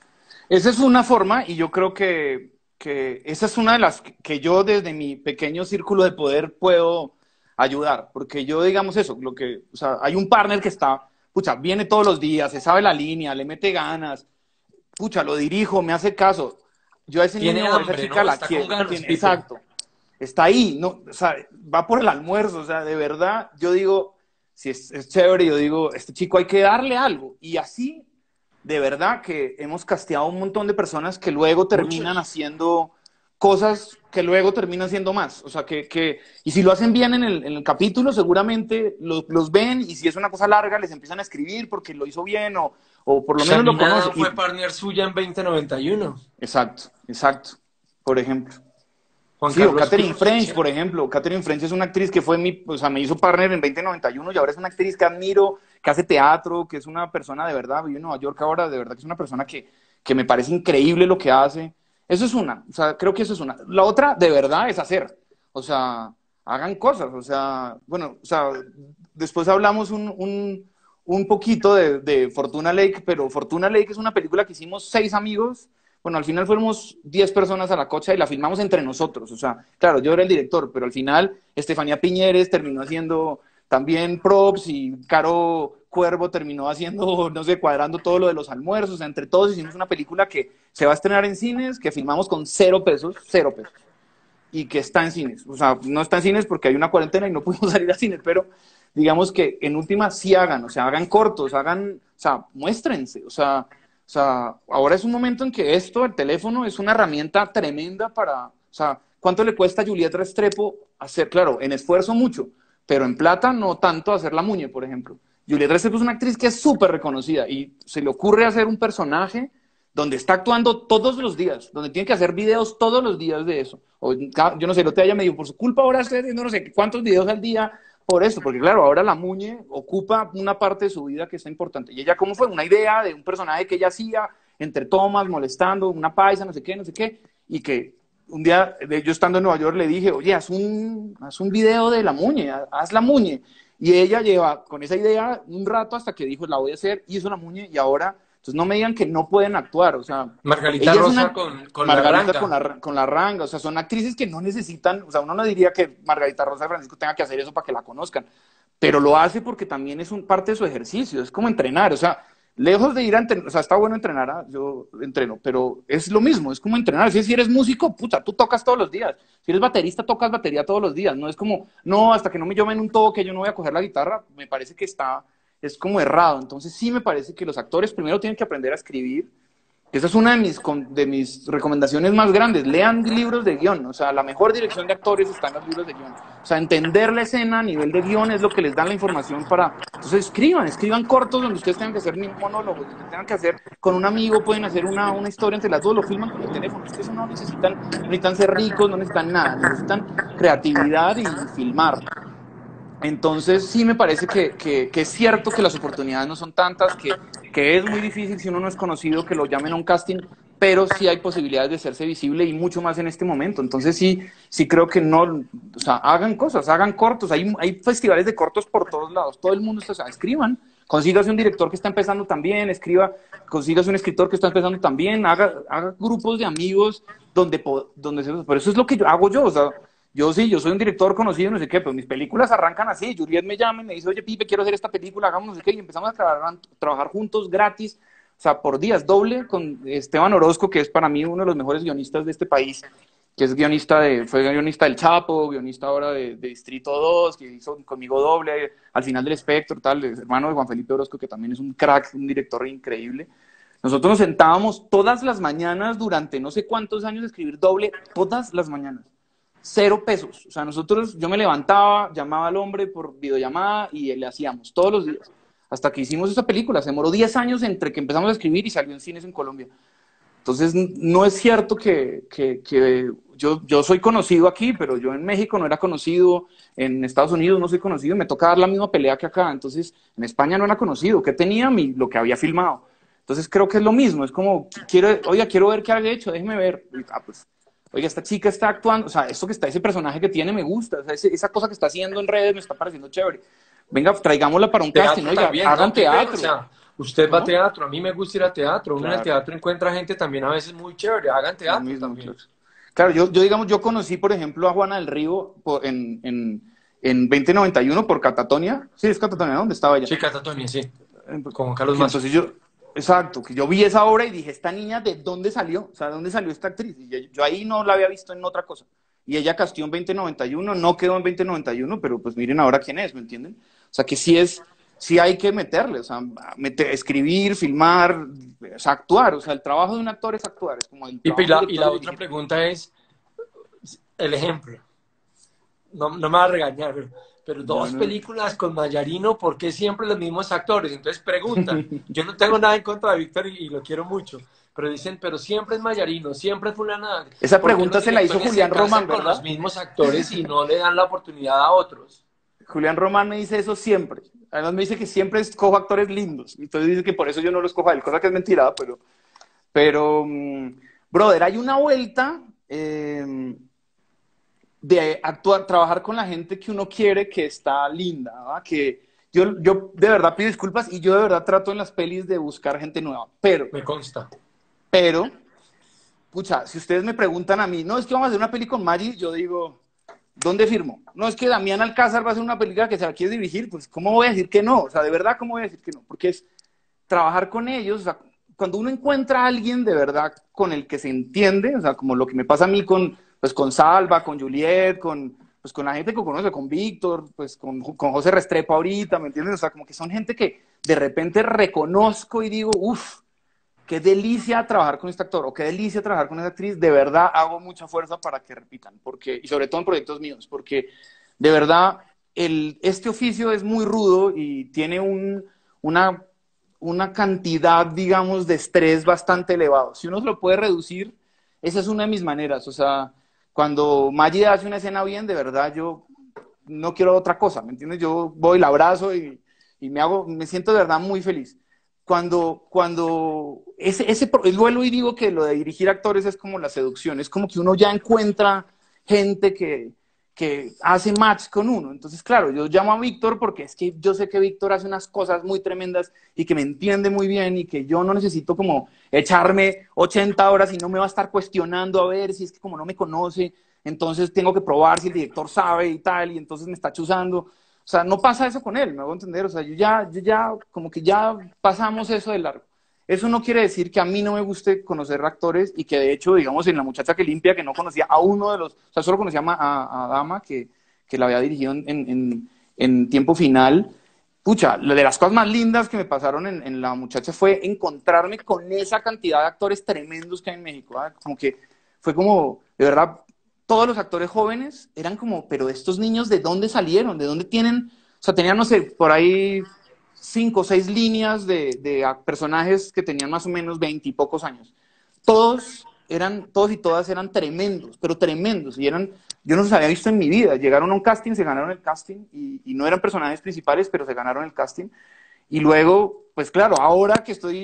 Esa es una forma y yo creo que, que esa es una de las que yo desde mi pequeño círculo de poder puedo ayudar, porque yo digamos eso, lo que, o sea, hay un partner que está, pucha, viene todos los días, se sabe la línea, le mete ganas, pucha, lo dirijo, me hace caso. Yo a ese Tiene niño o a esa hambre, chica ¿no? la Está con quiero, ganas, tiene, Pipe. exacto, está ahí, no, o sea, va por el almuerzo, o sea, de verdad, yo digo, si es, es chévere, yo digo, este chico hay que darle algo, y así de verdad que hemos casteado un montón de personas que luego terminan Muchos. haciendo cosas que luego terminan siendo más. O sea, que, que y si lo hacen bien en el, en el capítulo, seguramente lo, los ven y si es una cosa larga, les empiezan a escribir porque lo hizo bien o, o por lo menos lo conoce. Shaminada Y, fue partner suya en veinte noventa y uno. exacto, exacto, por ejemplo. Juan Sí, o Carlos Catherine Cruz. French, Sí. por ejemplo. Catherine French es una actriz que fue mi, o sea, me hizo partner en veinte noventa y uno y ahora es una actriz que admiro, que hace teatro, que es una persona de verdad, vive en Nueva York ahora, de verdad que es una persona que, que me parece increíble lo que hace. Eso es una, o sea, creo que eso es una. La otra, de verdad, es hacer. O sea, hagan cosas, o sea, bueno, o sea, después hablamos un, un, un poquito de, de Fortuna Lake, pero Fortuna Lake es una película que hicimos seis amigos. Bueno, al final fuimos diez personas a la cocha y la filmamos entre nosotros. O sea, claro, yo era el director, pero al final Estefanía Piñeres terminó haciendo también props y Caro Cuervo terminó haciendo, no sé, cuadrando todo lo de los almuerzos. O sea, entre todos hicimos una película que se va a estrenar en cines, que filmamos con cero pesos, cero pesos, y que está en cines. O sea, no está en cines porque hay una cuarentena y no pudimos salir a cines, pero digamos que en última sí hagan, o sea, hagan cortos, hagan, o sea, muéstrense, o sea, o sea, ahora es un momento en que esto, el teléfono, es una herramienta tremenda para, o sea, ¿cuánto le cuesta a Julieta Restrepo hacer? Claro, en esfuerzo mucho, pero en plata no tanto hacer la muñe, por ejemplo. Julieta Restrepo es una actriz que es súper reconocida y se le ocurre hacer un personaje donde está actuando todos los días, donde tiene que hacer videos todos los días de eso. O, yo no sé, lo te haya medio por su culpa ahora estoy haciendo no sé cuántos videos al día por esto, porque claro, ahora la Muñe ocupa una parte de su vida que está importante. Y ella, ¿cómo fue? Una idea de un personaje que ella hacía entre tomas, molestando, una paisa, no sé qué, no sé qué, y que un día, yo estando en Nueva York, le dije, oye, haz un, haz un video de la Muñe, haz la Muñe. Y ella lleva con esa idea un rato hasta que dijo, la voy a hacer, hizo la Muñe y ahora, entonces no me digan que no pueden actuar, o sea, Margarita ella es Rosa una con, con la Margarita con ranga. la, con la ranga, o sea, son actrices que no necesitan, o sea, uno no diría que Margarita Rosa de Francisco tenga que hacer eso para que la conozcan, pero lo hace porque también es un, parte de su ejercicio, es como entrenar, o sea, lejos de ir a entrenar, o sea, está bueno entrenar, ¿eh? Yo entreno, pero es lo mismo, es como entrenar, si, si eres músico, puta, tú tocas todos los días, si eres baterista, tocas batería todos los días, no es como, no, hasta que no me llamen un toque, yo no voy a coger la guitarra, me parece que está, es como errado, entonces sí me parece que los actores primero tienen que aprender a escribir. Esa es una de mis, de mis recomendaciones más grandes. Lean libros de guión. O sea, la mejor dirección de actores está en los libros de guión. O sea, entender la escena a nivel de guión es lo que les da la información para... Entonces, escriban, escriban cortos donde ustedes tengan que hacer monólogos, donde tengan que hacer con un amigo, pueden hacer una, una historia entre las dos, lo filman con el teléfono. Es que eso no necesitan, no necesitan ser ricos, no necesitan nada, necesitan creatividad y filmar. Entonces, sí me parece que, que, que es cierto que las oportunidades no son tantas, que, que es muy difícil si uno no es conocido que lo llamen a un casting, pero sí hay posibilidades de hacerse visible y mucho más en este momento. Entonces sí, sí creo que no, o sea, hagan cosas, hagan cortos, hay, hay festivales de cortos por todos lados, todo el mundo está, o sea, escriban, consígase un director que está empezando también, escriba, consígase un escritor que está empezando también, haga, haga grupos de amigos donde, donde se, por eso es lo que yo hago yo, o sea, yo sí, yo soy un director conocido, no sé qué, pero mis películas arrancan así, Juliet me llama y me dice, oye, Pipe, quiero hacer esta película, hagamos no sé qué, y empezamos a trabajar, trabajar juntos gratis, o sea, por días, doble con Esteban Orozco, que es para mí uno de los mejores guionistas de este país, que es guionista de, fue guionista del Chapo, guionista ahora de, de Distrito dos, que hizo conmigo doble, al final del espectro, tal, es hermano de Juan Felipe Orozco, que también es un crack, un director increíble. Nosotros nos sentábamos todas las mañanas durante no sé cuántos años a escribir doble, todas las mañanas. Cero pesos. O sea, nosotros, yo me levantaba, llamaba al hombre por videollamada y le hacíamos todos los días. Hasta que hicimos esa película. Se demoró diez años entre que empezamos a escribir y salió en cines en Colombia. Entonces, no es cierto que, que, que yo, yo soy conocido aquí, pero yo en México no era conocido, en Estados Unidos no soy conocido, me toca dar la misma pelea que acá. Entonces, en España no era conocido. ¿Qué tenía? Mi, lo que había filmado. Entonces, creo que es lo mismo. Es como, quiero, oiga, quiero ver qué ha hecho, déjeme ver. Ah, pues, oiga, esta chica está actuando, o sea, eso que está, ese personaje que tiene me gusta, o sea, ese, esa cosa que está haciendo en redes me está pareciendo chévere. Venga, traigámosla para un Teatro casting, oiga, también, hagan ¿no? Pipe? teatro. O sea, usted va a ¿No? teatro, a mí me gusta ir a teatro, uno en el Claro, teatro encuentra gente también a veces muy chévere, hagan lo teatro mismo, también. claro. Claro, yo, yo digamos, yo conocí, por ejemplo, a Juana del Río por, en, en, en veinte noventa y uno por Catatonia. Sí, es Catatonia, ¿dónde estaba ella? Sí, Catatonia, sí, Eh, con Carlos que Mazo. entonces yo, exacto, que yo vi esa obra y dije, esta niña, ¿de dónde salió? O sea, ¿de dónde salió esta actriz? Y yo, yo ahí no la había visto en otra cosa. Y ella casteó en veinte noventa y uno, no quedó en veinte noventa y uno, pero pues miren ahora quién es, ¿me entienden? O sea, que sí es, sí hay que meterle, o sea, meter, escribir, filmar, o sea, actuar. O sea, el trabajo de un actor es actuar, es como el Y, y trabajo la, del y director la es otra dirigir. pregunta es, el ejemplo, no, no me va a regañar, pero, pero No, dos no. películas con Mayarino, ¿por qué siempre los mismos actores? Entonces preguntan, yo no tengo nada en contra de Víctor y, y lo quiero mucho, pero dicen, pero siempre es Mayarino, siempre es fulana, Esa ¿por qué pregunta los se la hizo directores se Julián casan Román, con los ¿verdad? mismos actores y no le dan la oportunidad a otros? Julián Román me dice eso siempre. Además me dice que siempre escojo actores lindos. Entonces dice que por eso yo no lo escojo a él, cosa que es mentira, pero... Pero, mm, brother, hay una vuelta eh, de actuar, trabajar con la gente que uno quiere que está linda, ¿verdad? Que yo, yo de verdad pido disculpas y yo de verdad trato en las pelis de buscar gente nueva. Pero, Me consta. pero, pucha, si ustedes me preguntan a mí, no, es que vamos a hacer una peli con Maggi, yo digo, ¿dónde firmo? No, es que Damián Alcázar va a hacer una película que se la quiere dirigir, pues ¿cómo voy a decir que no? O sea, de verdad, ¿cómo voy a decir que no? Porque es trabajar con ellos, o sea, cuando uno encuentra a alguien de verdad con el que se entiende, o sea, como lo que me pasa a mí con, pues, con Salva, con Juliet, con, pues, con la gente que conoce, con Víctor, pues, con, con José Restrepo ahorita, ¿me entiendes? O sea, como que son gente que de repente reconozco y digo, uff, qué delicia trabajar con este actor, o qué delicia trabajar con esta actriz, de verdad hago mucha fuerza para que repitan, porque, y sobre todo en proyectos míos, porque de verdad el, este oficio es muy rudo y tiene un, una una cantidad, digamos, de estrés bastante elevado. Si uno se lo puede reducir, esa es una de mis maneras. O sea, cuando Maggie hace una escena bien, de verdad, yo no quiero otra cosa, ¿me entiendes? Yo voy, la abrazo y, y me hago, me siento de verdad muy feliz. Cuando, cuando ese, ese, vuelvo y digo que lo de dirigir actores es como la seducción, es como que uno ya encuentra gente que, que hace match con uno. Entonces, claro, yo llamo a Víctor porque es que yo sé que Víctor hace unas cosas muy tremendas y que me entiende muy bien y que yo no necesito como echarme ochenta horas y no me va a estar cuestionando a ver si es que como no me conoce, entonces tengo que probar si el director sabe y tal, y entonces me está chuzando. O sea, no pasa eso con él, me hago entender. O sea, yo ya, yo ya, como que ya pasamos eso de largo. Eso no quiere decir que a mí no me guste conocer actores y que de hecho, digamos, en La Muchacha que Limpia, que no conocía a uno de los, o sea, solo conocía a, a, a Dama, que, que la había dirigido en, en, en Tiempo Final. Pucha, de las cosas más lindas que me pasaron en, en La Muchacha fue encontrarme con esa cantidad de actores tremendos que hay en México. ¿Verdad? Como que fue como, de verdad, todos los actores jóvenes eran como, pero estos niños, ¿de dónde salieron? ¿De dónde tienen? O sea, tenían, no sé, por ahí cinco o seis líneas de, de personajes que tenían más o menos veinte y pocos años. Todos eran, todos y todas eran tremendos, pero tremendos, y eran, yo no los había visto en mi vida. Llegaron a un casting, se ganaron el casting, y, y no eran personajes principales, pero se ganaron el casting. Y luego, pues claro, ahora que estoy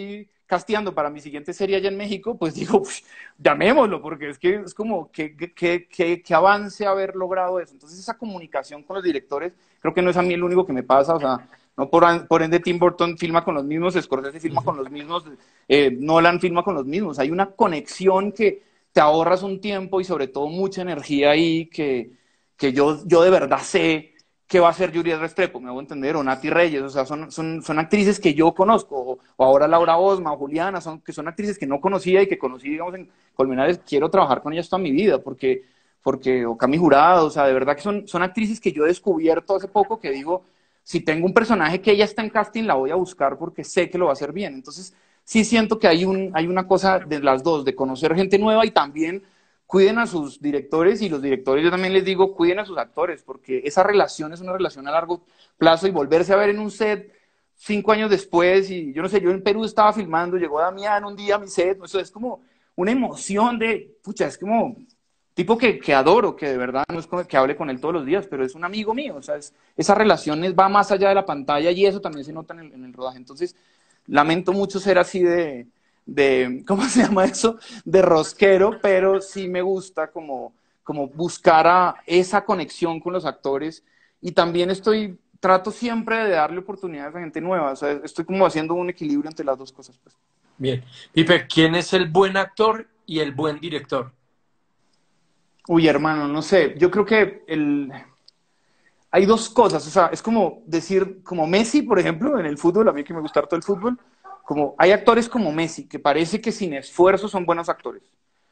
casteando para mi siguiente serie allá en México, pues digo, pues, llamémoslo, porque es que es como que, que, que, que avance haber logrado eso. Entonces esa comunicación con los directores, creo que no es a mí el único que me pasa, o sea, no por, por ende Tim Burton filma con los mismos, Scorsese filma con los mismos, eh, Nolan filma con los mismos. Hay una conexión que te ahorras un tiempo y sobre todo mucha energía ahí que, que yo, yo de verdad sé que va a ser Juliette Restrepo, me hago entender, o Nati Reyes, o sea, son, son, son actrices que yo conozco, o, o ahora Laura Osma o Juliana, son, que son actrices que no conocía y que conocí, digamos, en Colmenares, quiero trabajar con ellas toda mi vida, porque, porque o Cami Jurado, o sea, de verdad que son, son actrices que yo he descubierto hace poco que digo, si tengo un personaje que ella está en casting, la voy a buscar porque sé que lo va a hacer bien. Entonces, sí siento que hay, un, hay una cosa de las dos, de conocer gente nueva y también cuiden a sus directores, y los directores yo también les digo, cuiden a sus actores, porque esa relación es una relación a largo plazo y volverse a ver en un set cinco años después, y yo no sé, yo en Perú estaba filmando, llegó Damián un día a mi set, eso es como una emoción de, pucha, es como tipo que, que adoro, que de verdad no es como que hable con él todos los días, pero es un amigo mío, o sea, es, esa relación es, va más allá de la pantalla y eso también se nota en el, en el rodaje. Entonces, lamento mucho ser así de, de, ¿cómo se llama eso? De rosquero, pero sí me gusta como, como buscar a esa conexión con los actores, y también estoy, trato siempre de darle oportunidades a gente nueva, o sea, estoy como haciendo un equilibrio entre las dos cosas, pues. Bien. Pipe, ¿quién es el buen actor y el buen director? Uy, hermano, no sé, yo creo que el... hay dos cosas, o sea, es como decir, como Messi, por ejemplo, en el fútbol, a mí que me gusta harto el fútbol, como hay actores como Messi, que parece que sin esfuerzo son buenos actores,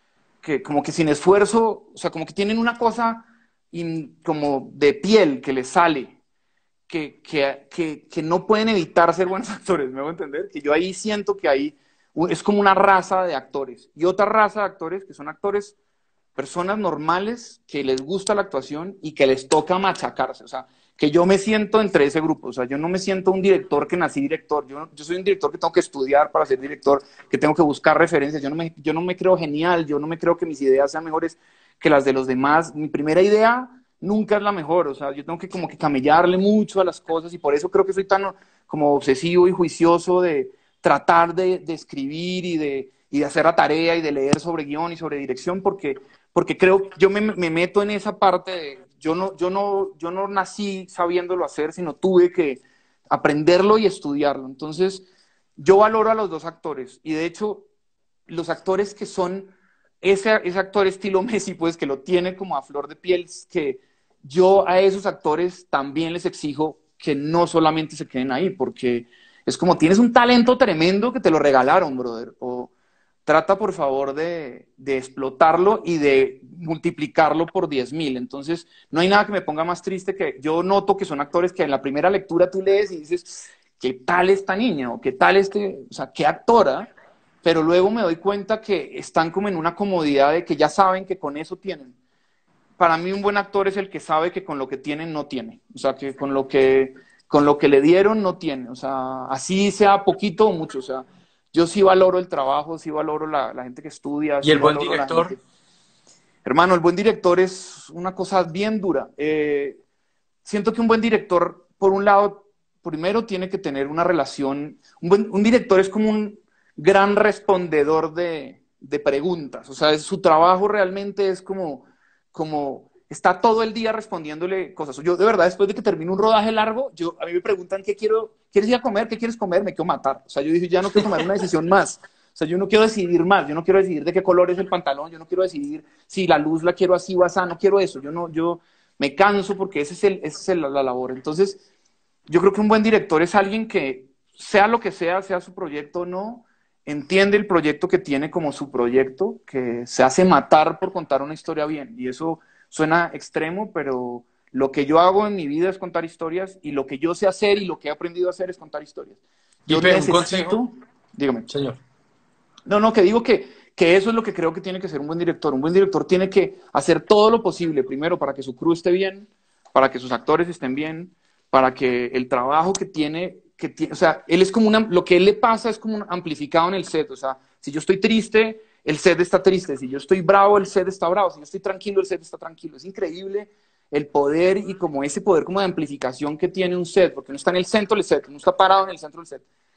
que como que sin esfuerzo, o sea, como que tienen una cosa in, como de piel que les sale, que, que, que, que no pueden evitar ser buenos actores, ¿me hago entender? Que yo ahí siento que hay, es como una raza de actores, y otra raza de actores que son actores, personas normales que les gusta la actuación y que les toca machacarse, o sea, que yo me siento entre ese grupo, o sea, yo no me siento un director que nací director, yo, yo soy un director que tengo que estudiar para ser director, que tengo que buscar referencias, yo no, me, yo no me creo genial, yo no me creo que mis ideas sean mejores que las de los demás, mi primera idea nunca es la mejor, o sea, yo tengo que como que camellarle mucho a las cosas, y por eso creo que soy tan como obsesivo y juicioso de tratar de, de escribir y de, y de hacer la tarea y de leer sobre guión y sobre dirección, porque porque creo, yo me, me, meto en esa parte de, yo no, yo, no, yo no nací sabiéndolo hacer, sino tuve que aprenderlo y estudiarlo. Entonces, yo valoro a los dos actores, y de hecho, los actores que son ese, ese actor estilo Messi, pues que lo tiene como a flor de piel, que yo a esos actores también les exijo que no solamente se queden ahí, porque es como tienes un talento tremendo que te lo regalaron, brother, o trata por favor de, de explotarlo y de multiplicarlo por diez mil. Entonces, no hay nada que me ponga más triste que yo noto que son actores que en la primera lectura tú lees y dices, ¿qué tal esta niña? O ¿qué tal este? O sea, ¿qué actora? Pero luego me doy cuenta que están como en una comodidad de que ya saben que con eso tienen. Para mí un buen actor es el que sabe que con lo que tienen no tiene. O sea, que con lo que, con lo que le dieron no tiene. O sea, así sea poquito o mucho. O sea, yo sí valoro el trabajo, sí valoro la, la gente que estudia, ¿Y sí el buen valoro la director? gente. Hermano, el buen director es una cosa bien dura. Eh, siento que un buen director, por un lado, primero tiene que tener una relación. Un, buen, un director es como un gran respondedor de, de preguntas. O sea, es, su trabajo realmente es como, como está todo el día respondiéndole cosas. Yo, de verdad, después de que termino un rodaje largo, yo, a mí me preguntan qué quiero, ¿quieres ir a comer? ¿Qué quieres comer? Me quiero matar. O sea, yo dije, ya no quiero tomar una decisión más. O sea, yo no quiero decidir más, yo no quiero decidir de qué color es el pantalón, yo no quiero decidir si la luz la quiero así o así, no quiero eso. Yo no, yo me canso porque ese es, el, ese es el, la labor. Entonces, yo creo que un buen director es alguien que, sea lo que sea, sea su proyecto o no, entiende el proyecto que tiene como su proyecto, que se hace matar por contar una historia bien. Y eso suena extremo, pero lo que yo hago en mi vida es contar historias, y lo que yo sé hacer y lo que he aprendido a hacer es contar historias. Yo Pipe, un consejo, necesito, dígame. señor. No, no, que digo que, que eso es lo que creo que tiene que ser un buen director. Un buen director tiene que hacer todo lo posible, primero, para que su crew esté bien, para que sus actores estén bien, para que el trabajo que tiene, que tiene, o sea, él es como una, lo que él le pasa es como un amplificado en el set. O sea, si yo estoy triste, el set está triste. Si yo estoy bravo, el set está bravo. Si yo estoy tranquilo, el set está tranquilo. Es increíble el poder y como ese poder como de amplificación que tiene un set, porque no está en el centro del set, no está parado en el centro del set,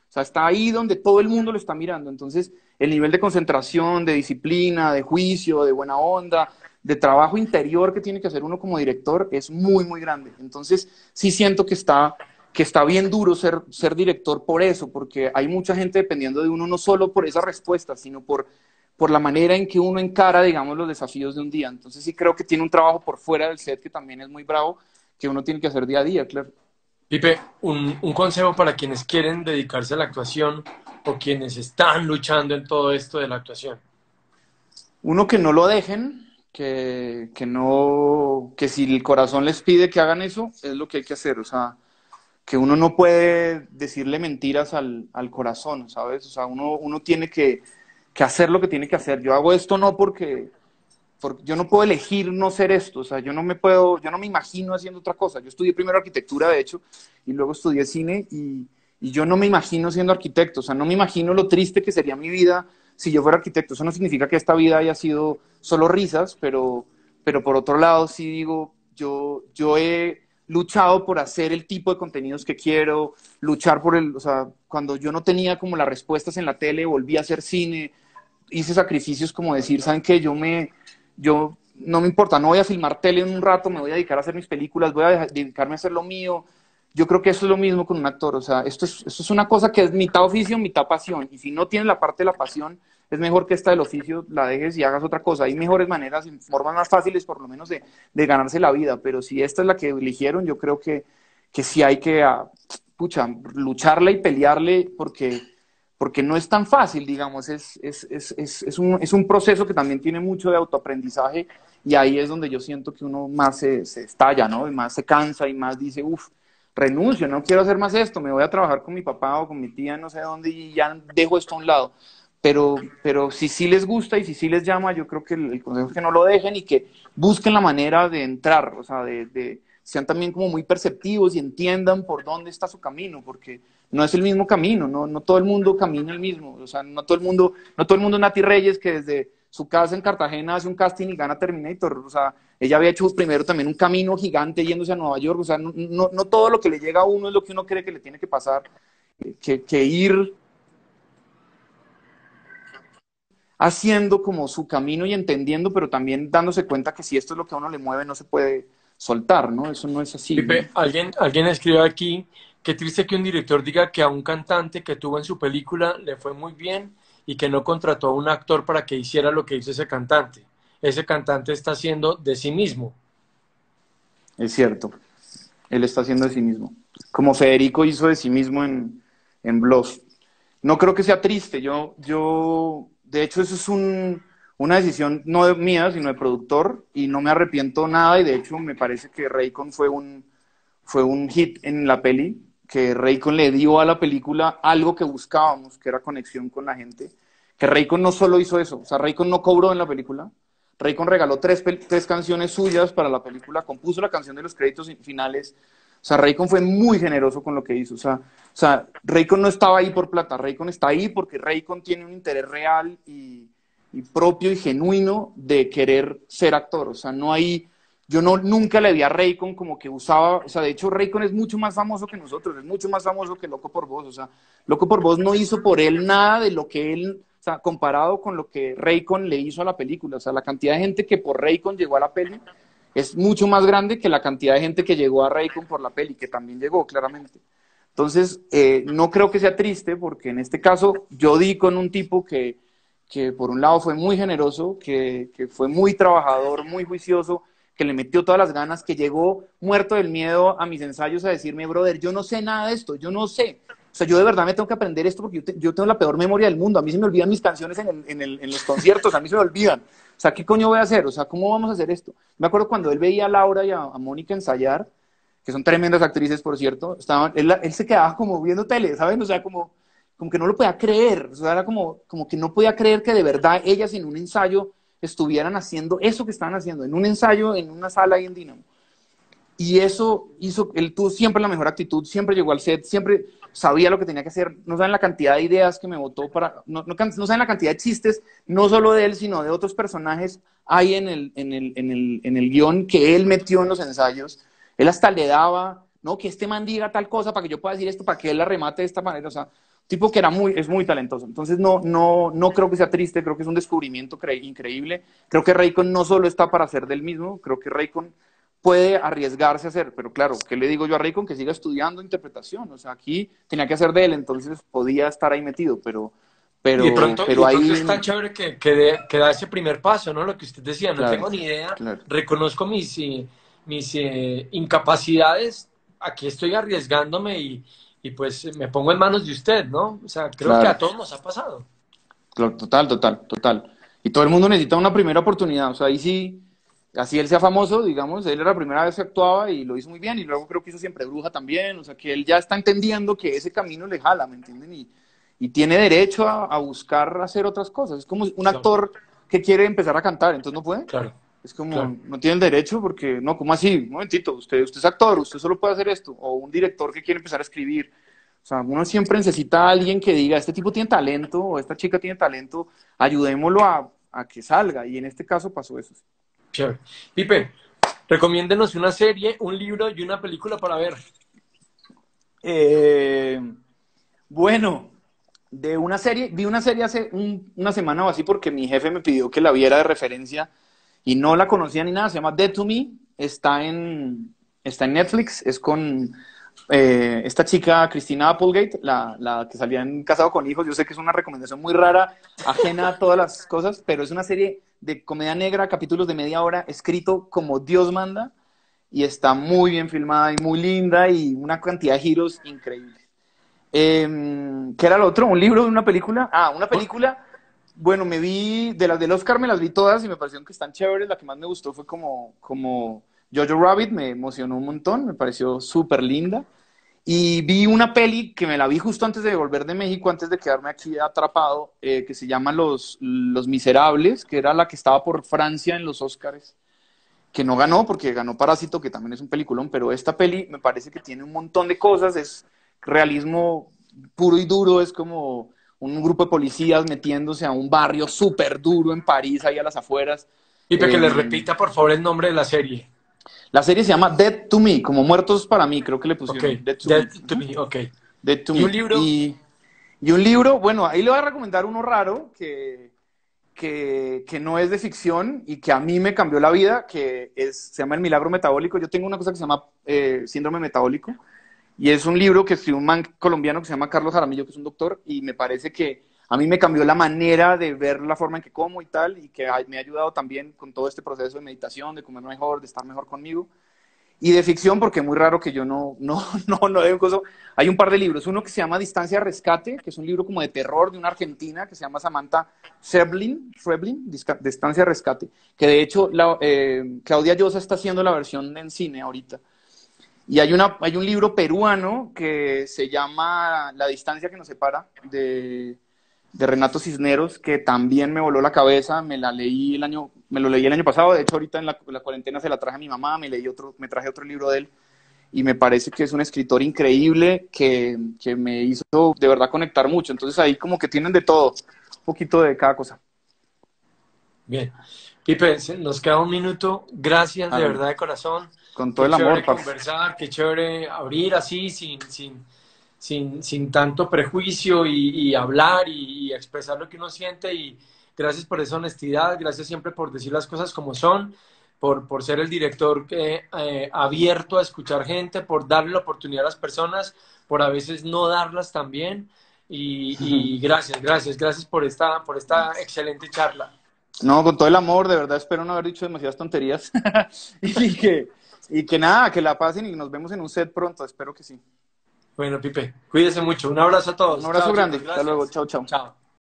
O sea, está ahí donde todo el mundo lo está mirando. Entonces, el nivel de concentración, de disciplina, de juicio, de buena onda, de trabajo interior que tiene que hacer uno como director es muy, muy grande. Entonces, sí siento que está, que está bien duro ser, ser director por eso, porque hay mucha gente dependiendo de uno no solo por esas respuestas, sino por, por la manera en que uno encara, digamos, los desafíos de un día. Entonces, sí creo que tiene un trabajo por fuera del set que también es muy bravo, que uno tiene que hacer día a día, claro. Pipe, un, un consejo para quienes quieren dedicarse a la actuación o quienes están luchando en todo esto de la actuación. Uno, que no lo dejen, que, que no, que si el corazón les pide que hagan eso, es lo que hay que hacer. O sea, que uno no puede decirle mentiras al, al corazón, ¿sabes? O sea, uno, uno tiene que, que hacer lo que tiene que hacer. Yo hago esto no porque, porque yo no puedo elegir no ser esto. O sea, yo no me puedo, yo no me imagino haciendo otra cosa. Yo estudié primero arquitectura, de hecho, y luego estudié cine, y, y yo no me imagino siendo arquitecto. O sea, no me imagino lo triste que sería mi vida si yo fuera arquitecto. Eso no significa que esta vida haya sido solo risas, pero, pero por otro lado sí digo, yo, yo he luchado por hacer el tipo de contenidos que quiero, luchar por el, o sea, cuando yo no tenía como las respuestas en la tele, volví a hacer cine, hice sacrificios como decir, ¿saben qué? Yo me, yo, no me importa, no voy a filmar tele en un rato, me voy a dedicar a hacer mis películas, voy a dedicarme a hacer lo mío. Yo creo que eso es lo mismo con un actor, o sea, esto es, esto es una cosa que es mitad oficio, mitad pasión, y si no tienes la parte de la pasión, es mejor que esta del oficio la dejes y hagas otra cosa. Hay mejores maneras, formas más fáciles por lo menos de, de ganarse la vida, pero si esta es la que eligieron, yo creo que, que sí hay que, uh, pucha, lucharle y pelearle, porque, porque no es tan fácil, digamos, es, es, es, es, es, un, es un proceso que también tiene mucho de autoaprendizaje, y ahí es donde yo siento que uno más se, se estalla, ¿no? Y más se cansa y más dice, uff, renuncio, no quiero hacer más esto, me voy a trabajar con mi papá o con mi tía, no sé dónde, y ya dejo esto a un lado. Pero, pero si sí les gusta y si sí les llama, yo creo que el, el consejo es que no lo dejen y que busquen la manera de entrar, o sea, de, de sean también como muy perceptivos y entiendan por dónde está su camino, porque no es el mismo camino, no, no todo el mundo camina el mismo, o sea, no todo el mundo, no todo el mundo es Nati Reyes, que desde su casa en Cartagena hace un casting y gana Terminator, o sea, ella había hecho primero también un camino gigante yéndose a Nueva York, o sea, no, no, no todo lo que le llega a uno es lo que uno cree que le tiene que pasar, que, que ir haciendo como su camino y entendiendo, pero también dándose cuenta que si esto es lo que a uno le mueve, no se puede soltar, ¿no? Eso no es así, ¿no? Pipe, alguien, alguien escribe aquí, qué triste que un director diga que a un cantante que tuvo en su película le fue muy bien y que no contrató a un actor para que hiciera lo que hizo ese cantante. Ese cantante está haciendo de sí mismo. Es cierto, él está haciendo de sí mismo. Como Federico hizo de sí mismo en, en Bluff. No creo que sea triste, yo, yo, de hecho eso es un, una decisión no de mía, sino de productor, y no me arrepiento nada, y de hecho me parece que Raycon fue un, fue un hit en la peli, que Raycon le dio a la película algo que buscábamos, que era conexión con la gente, que Raycon no solo hizo eso, o sea, Raycon no cobró en la película, Raycon regaló tres, tres canciones suyas para la película, compuso la canción de los créditos finales, o sea, Raycon fue muy generoso con lo que hizo, o sea, o sea, Raycon no estaba ahí por plata, Raycon está ahí porque Raycon tiene un interés real y, y propio y genuino de querer ser actor, o sea, no hay, yo no, nunca le vi a Raycon como que usaba, o sea, de hecho Raycon es mucho más famoso que nosotros, es mucho más famoso que Loco por Vos, o sea, Loco por Vos no hizo por él nada de lo que él, o sea, comparado con lo que Raycon le hizo a la película, o sea, la cantidad de gente que por Raycon llegó a la peli es mucho más grande que la cantidad de gente que llegó a Raycon por la peli, que también llegó, claramente. Entonces, eh, no creo que sea triste, porque en este caso yo di con un tipo que, que por un lado fue muy generoso, que, que fue muy trabajador, muy juicioso, que le metió todas las ganas, que llegó muerto del miedo a mis ensayos a decirme, brother, yo no sé nada de esto, yo no sé. O sea, yo de verdad me tengo que aprender esto porque yo, te, yo tengo la peor memoria del mundo. A mí se me olvidan mis canciones en, el, en, el, en los conciertos, a mí se me olvidan. O sea, ¿qué coño voy a hacer? O sea, ¿cómo vamos a hacer esto? Me acuerdo cuando él veía a Laura y a, a Mónica ensayar, que son tremendas actrices, por cierto, estaban, él, él se quedaba como viendo tele, ¿saben? O sea, como, como que no lo podía creer, o sea, era como, como que no podía creer que de verdad ellas en un ensayo estuvieran haciendo eso que estaban haciendo, en un ensayo, en una sala ahí en Dynamo. Y eso hizo, él tuvo siempre la mejor actitud, siempre llegó al set, siempre sabía lo que tenía que hacer, no saben la cantidad de ideas que me botó para, no, no, no saben la cantidad de chistes, no solo de él, sino de otros personajes hay en el, en el, en el, en el guión que él metió en los ensayos. Él hasta le daba, no, que este man diga tal cosa para que yo pueda decir esto, para que él la remate de esta manera, o sea, tipo que era muy, es muy talentoso. Entonces no, no, no creo que sea triste, creo que es un descubrimiento increíble. Creo que Raycon no solo está para ser del mismo, creo que Raycon puede arriesgarse a hacer, pero claro, ¿qué le digo yo a Raycon? Que siga estudiando interpretación, o sea, aquí tenía que hacer de él, entonces podía estar ahí metido, pero, Y de pero, pronto, y pero de ahí, pronto es tan chévere que, que, de- que da ese primer paso, ¿no? Lo que usted decía, no claro, tengo ni idea, claro, reconozco mis, eh, mis eh, incapacidades, aquí estoy arriesgándome y, y pues me pongo en manos de usted, ¿no? O sea, creo que a claro, todos nos ha pasado. claro, total, total, total. Y todo el mundo necesita una primera oportunidad, o sea, ahí sí, así él sea famoso, digamos, él era la primera vez que actuaba y lo hizo muy bien, y luego creo que hizo Siempre Bruja también, o sea, que él ya está entendiendo que ese camino le jala, ¿me entienden? Y, y tiene derecho a, a buscar hacer otras cosas. Es como un Claro, actor que quiere empezar a cantar, entonces no puede. claro, Es como, claro. no tiene el derecho porque, no, ¿cómo así? Un momentito, usted, usted es actor, usted solo puede hacer esto. O un director que quiere empezar a escribir. O sea, uno siempre necesita a alguien que diga, este tipo tiene talento o esta chica tiene talento, ayudémoslo a, a que salga. Y en este caso pasó eso. Chévere. Pipe, recomiéndenos una serie, un libro y una película para ver. Eh, bueno, de una serie, vi una serie hace un- una semana o así porque mi jefe me pidió que la viera de referencia y no la conocía ni nada, se llama Dead to Me, está en, está en Netflix, es con eh, esta chica Christina Applegate, la, la que salía en Casado con Hijos. Yo sé que es una recomendación muy rara, ajena a todas las cosas, pero es una serie de comedia negra, capítulos de media hora, escrito como Dios manda, y está muy bien filmada y muy linda y una cantidad de giros increíbles. Eh, ¿Qué era lo otro? ¿Un libro de una película? Ah, una película. Bueno, me vi, de las del Oscar me las vi todas y me parecieron que están chéveres. La que más me gustó fue como, como Jojo Rabbit, me emocionó un montón, me pareció súper linda. Y vi una peli que me la vi justo antes de volver de México, antes de quedarme aquí atrapado, eh, que se llama Los, Los Miserables, que era la que estaba por Francia en los Oscars, que no ganó porque ganó Parásito, que también es un peliculón, pero esta peli me parece que tiene un montón de cosas, es realismo puro y duro, es como un grupo de policías metiéndose a un barrio súper duro en París, ahí a las afueras. Pipe, que Eh, les repita por favor el nombre de la serie. la serie se llama Dead to Me, como Muertos para mí, creo que le Ok, pusieron, Dead to Me. Dead to Ujú. Me, ok. Dead to ¿Y un Me. libro? Y, y un libro, bueno, ahí le voy a recomendar uno raro, que que, que no es de ficción y que a mí me cambió la vida, que es, se llama El Milagro Metabólico. Yo tengo una cosa que se llama eh, Síndrome Metabólico, y es un libro que escribió un man colombiano que se llama Carlos Jaramillo, que es un doctor, y me parece que a mí me cambió la manera de ver la forma en que como y tal, y que me ha ayudado también con todo este proceso de meditación, de comer mejor, de estar mejor conmigo. Y de ficción, porque es muy raro que yo no, no, no, no de un coso. Hay un par de libros. Uno que se llama Distancia Rescate, que es un libro como de terror de una argentina que se llama Samantha Schweblin, Schweblin Distancia Rescate. Que de hecho la, eh, Claudia Llosa está haciendo la versión en cine ahorita. Y hay, una, hay un libro peruano que se llama La Distancia que nos separa, de, de Renato Cisneros, que también me voló la cabeza. Me la leí el año, me lo leí el año pasado. De hecho, ahorita en la, la cuarentena se la traje a mi mamá. Me leí otro, me traje otro libro de él. Y me parece que es un escritor increíble que, que me hizo de verdad conectar mucho. Entonces ahí como que tienen de todo, un poquito de cada cosa. Bien. Pipe, se- nos queda un minuto. Gracias de Hágale. verdad de corazón. Con todo Qué el amor, chévere parce. conversar, qué chévere abrir así, sin, sin, sin, sin tanto prejuicio y, y hablar y, y expresar lo que uno siente. Y gracias por esa honestidad, gracias siempre por decir las cosas como son, por, por ser el director que, eh, abierto a escuchar gente, por darle la oportunidad a las personas, por a veces no darlas también. Y, y gracias, gracias, gracias por esta, por esta excelente charla. No, con todo el amor, de verdad espero no haber dicho demasiadas tonterías. y, que, y que nada, que la pasen y nos vemos en un set pronto, espero que sí. Bueno, Pipe, cuídese mucho. Un abrazo a Un todos. abrazo Chao, grande, chicos. hasta luego, Gracias. chao, chao. Chao.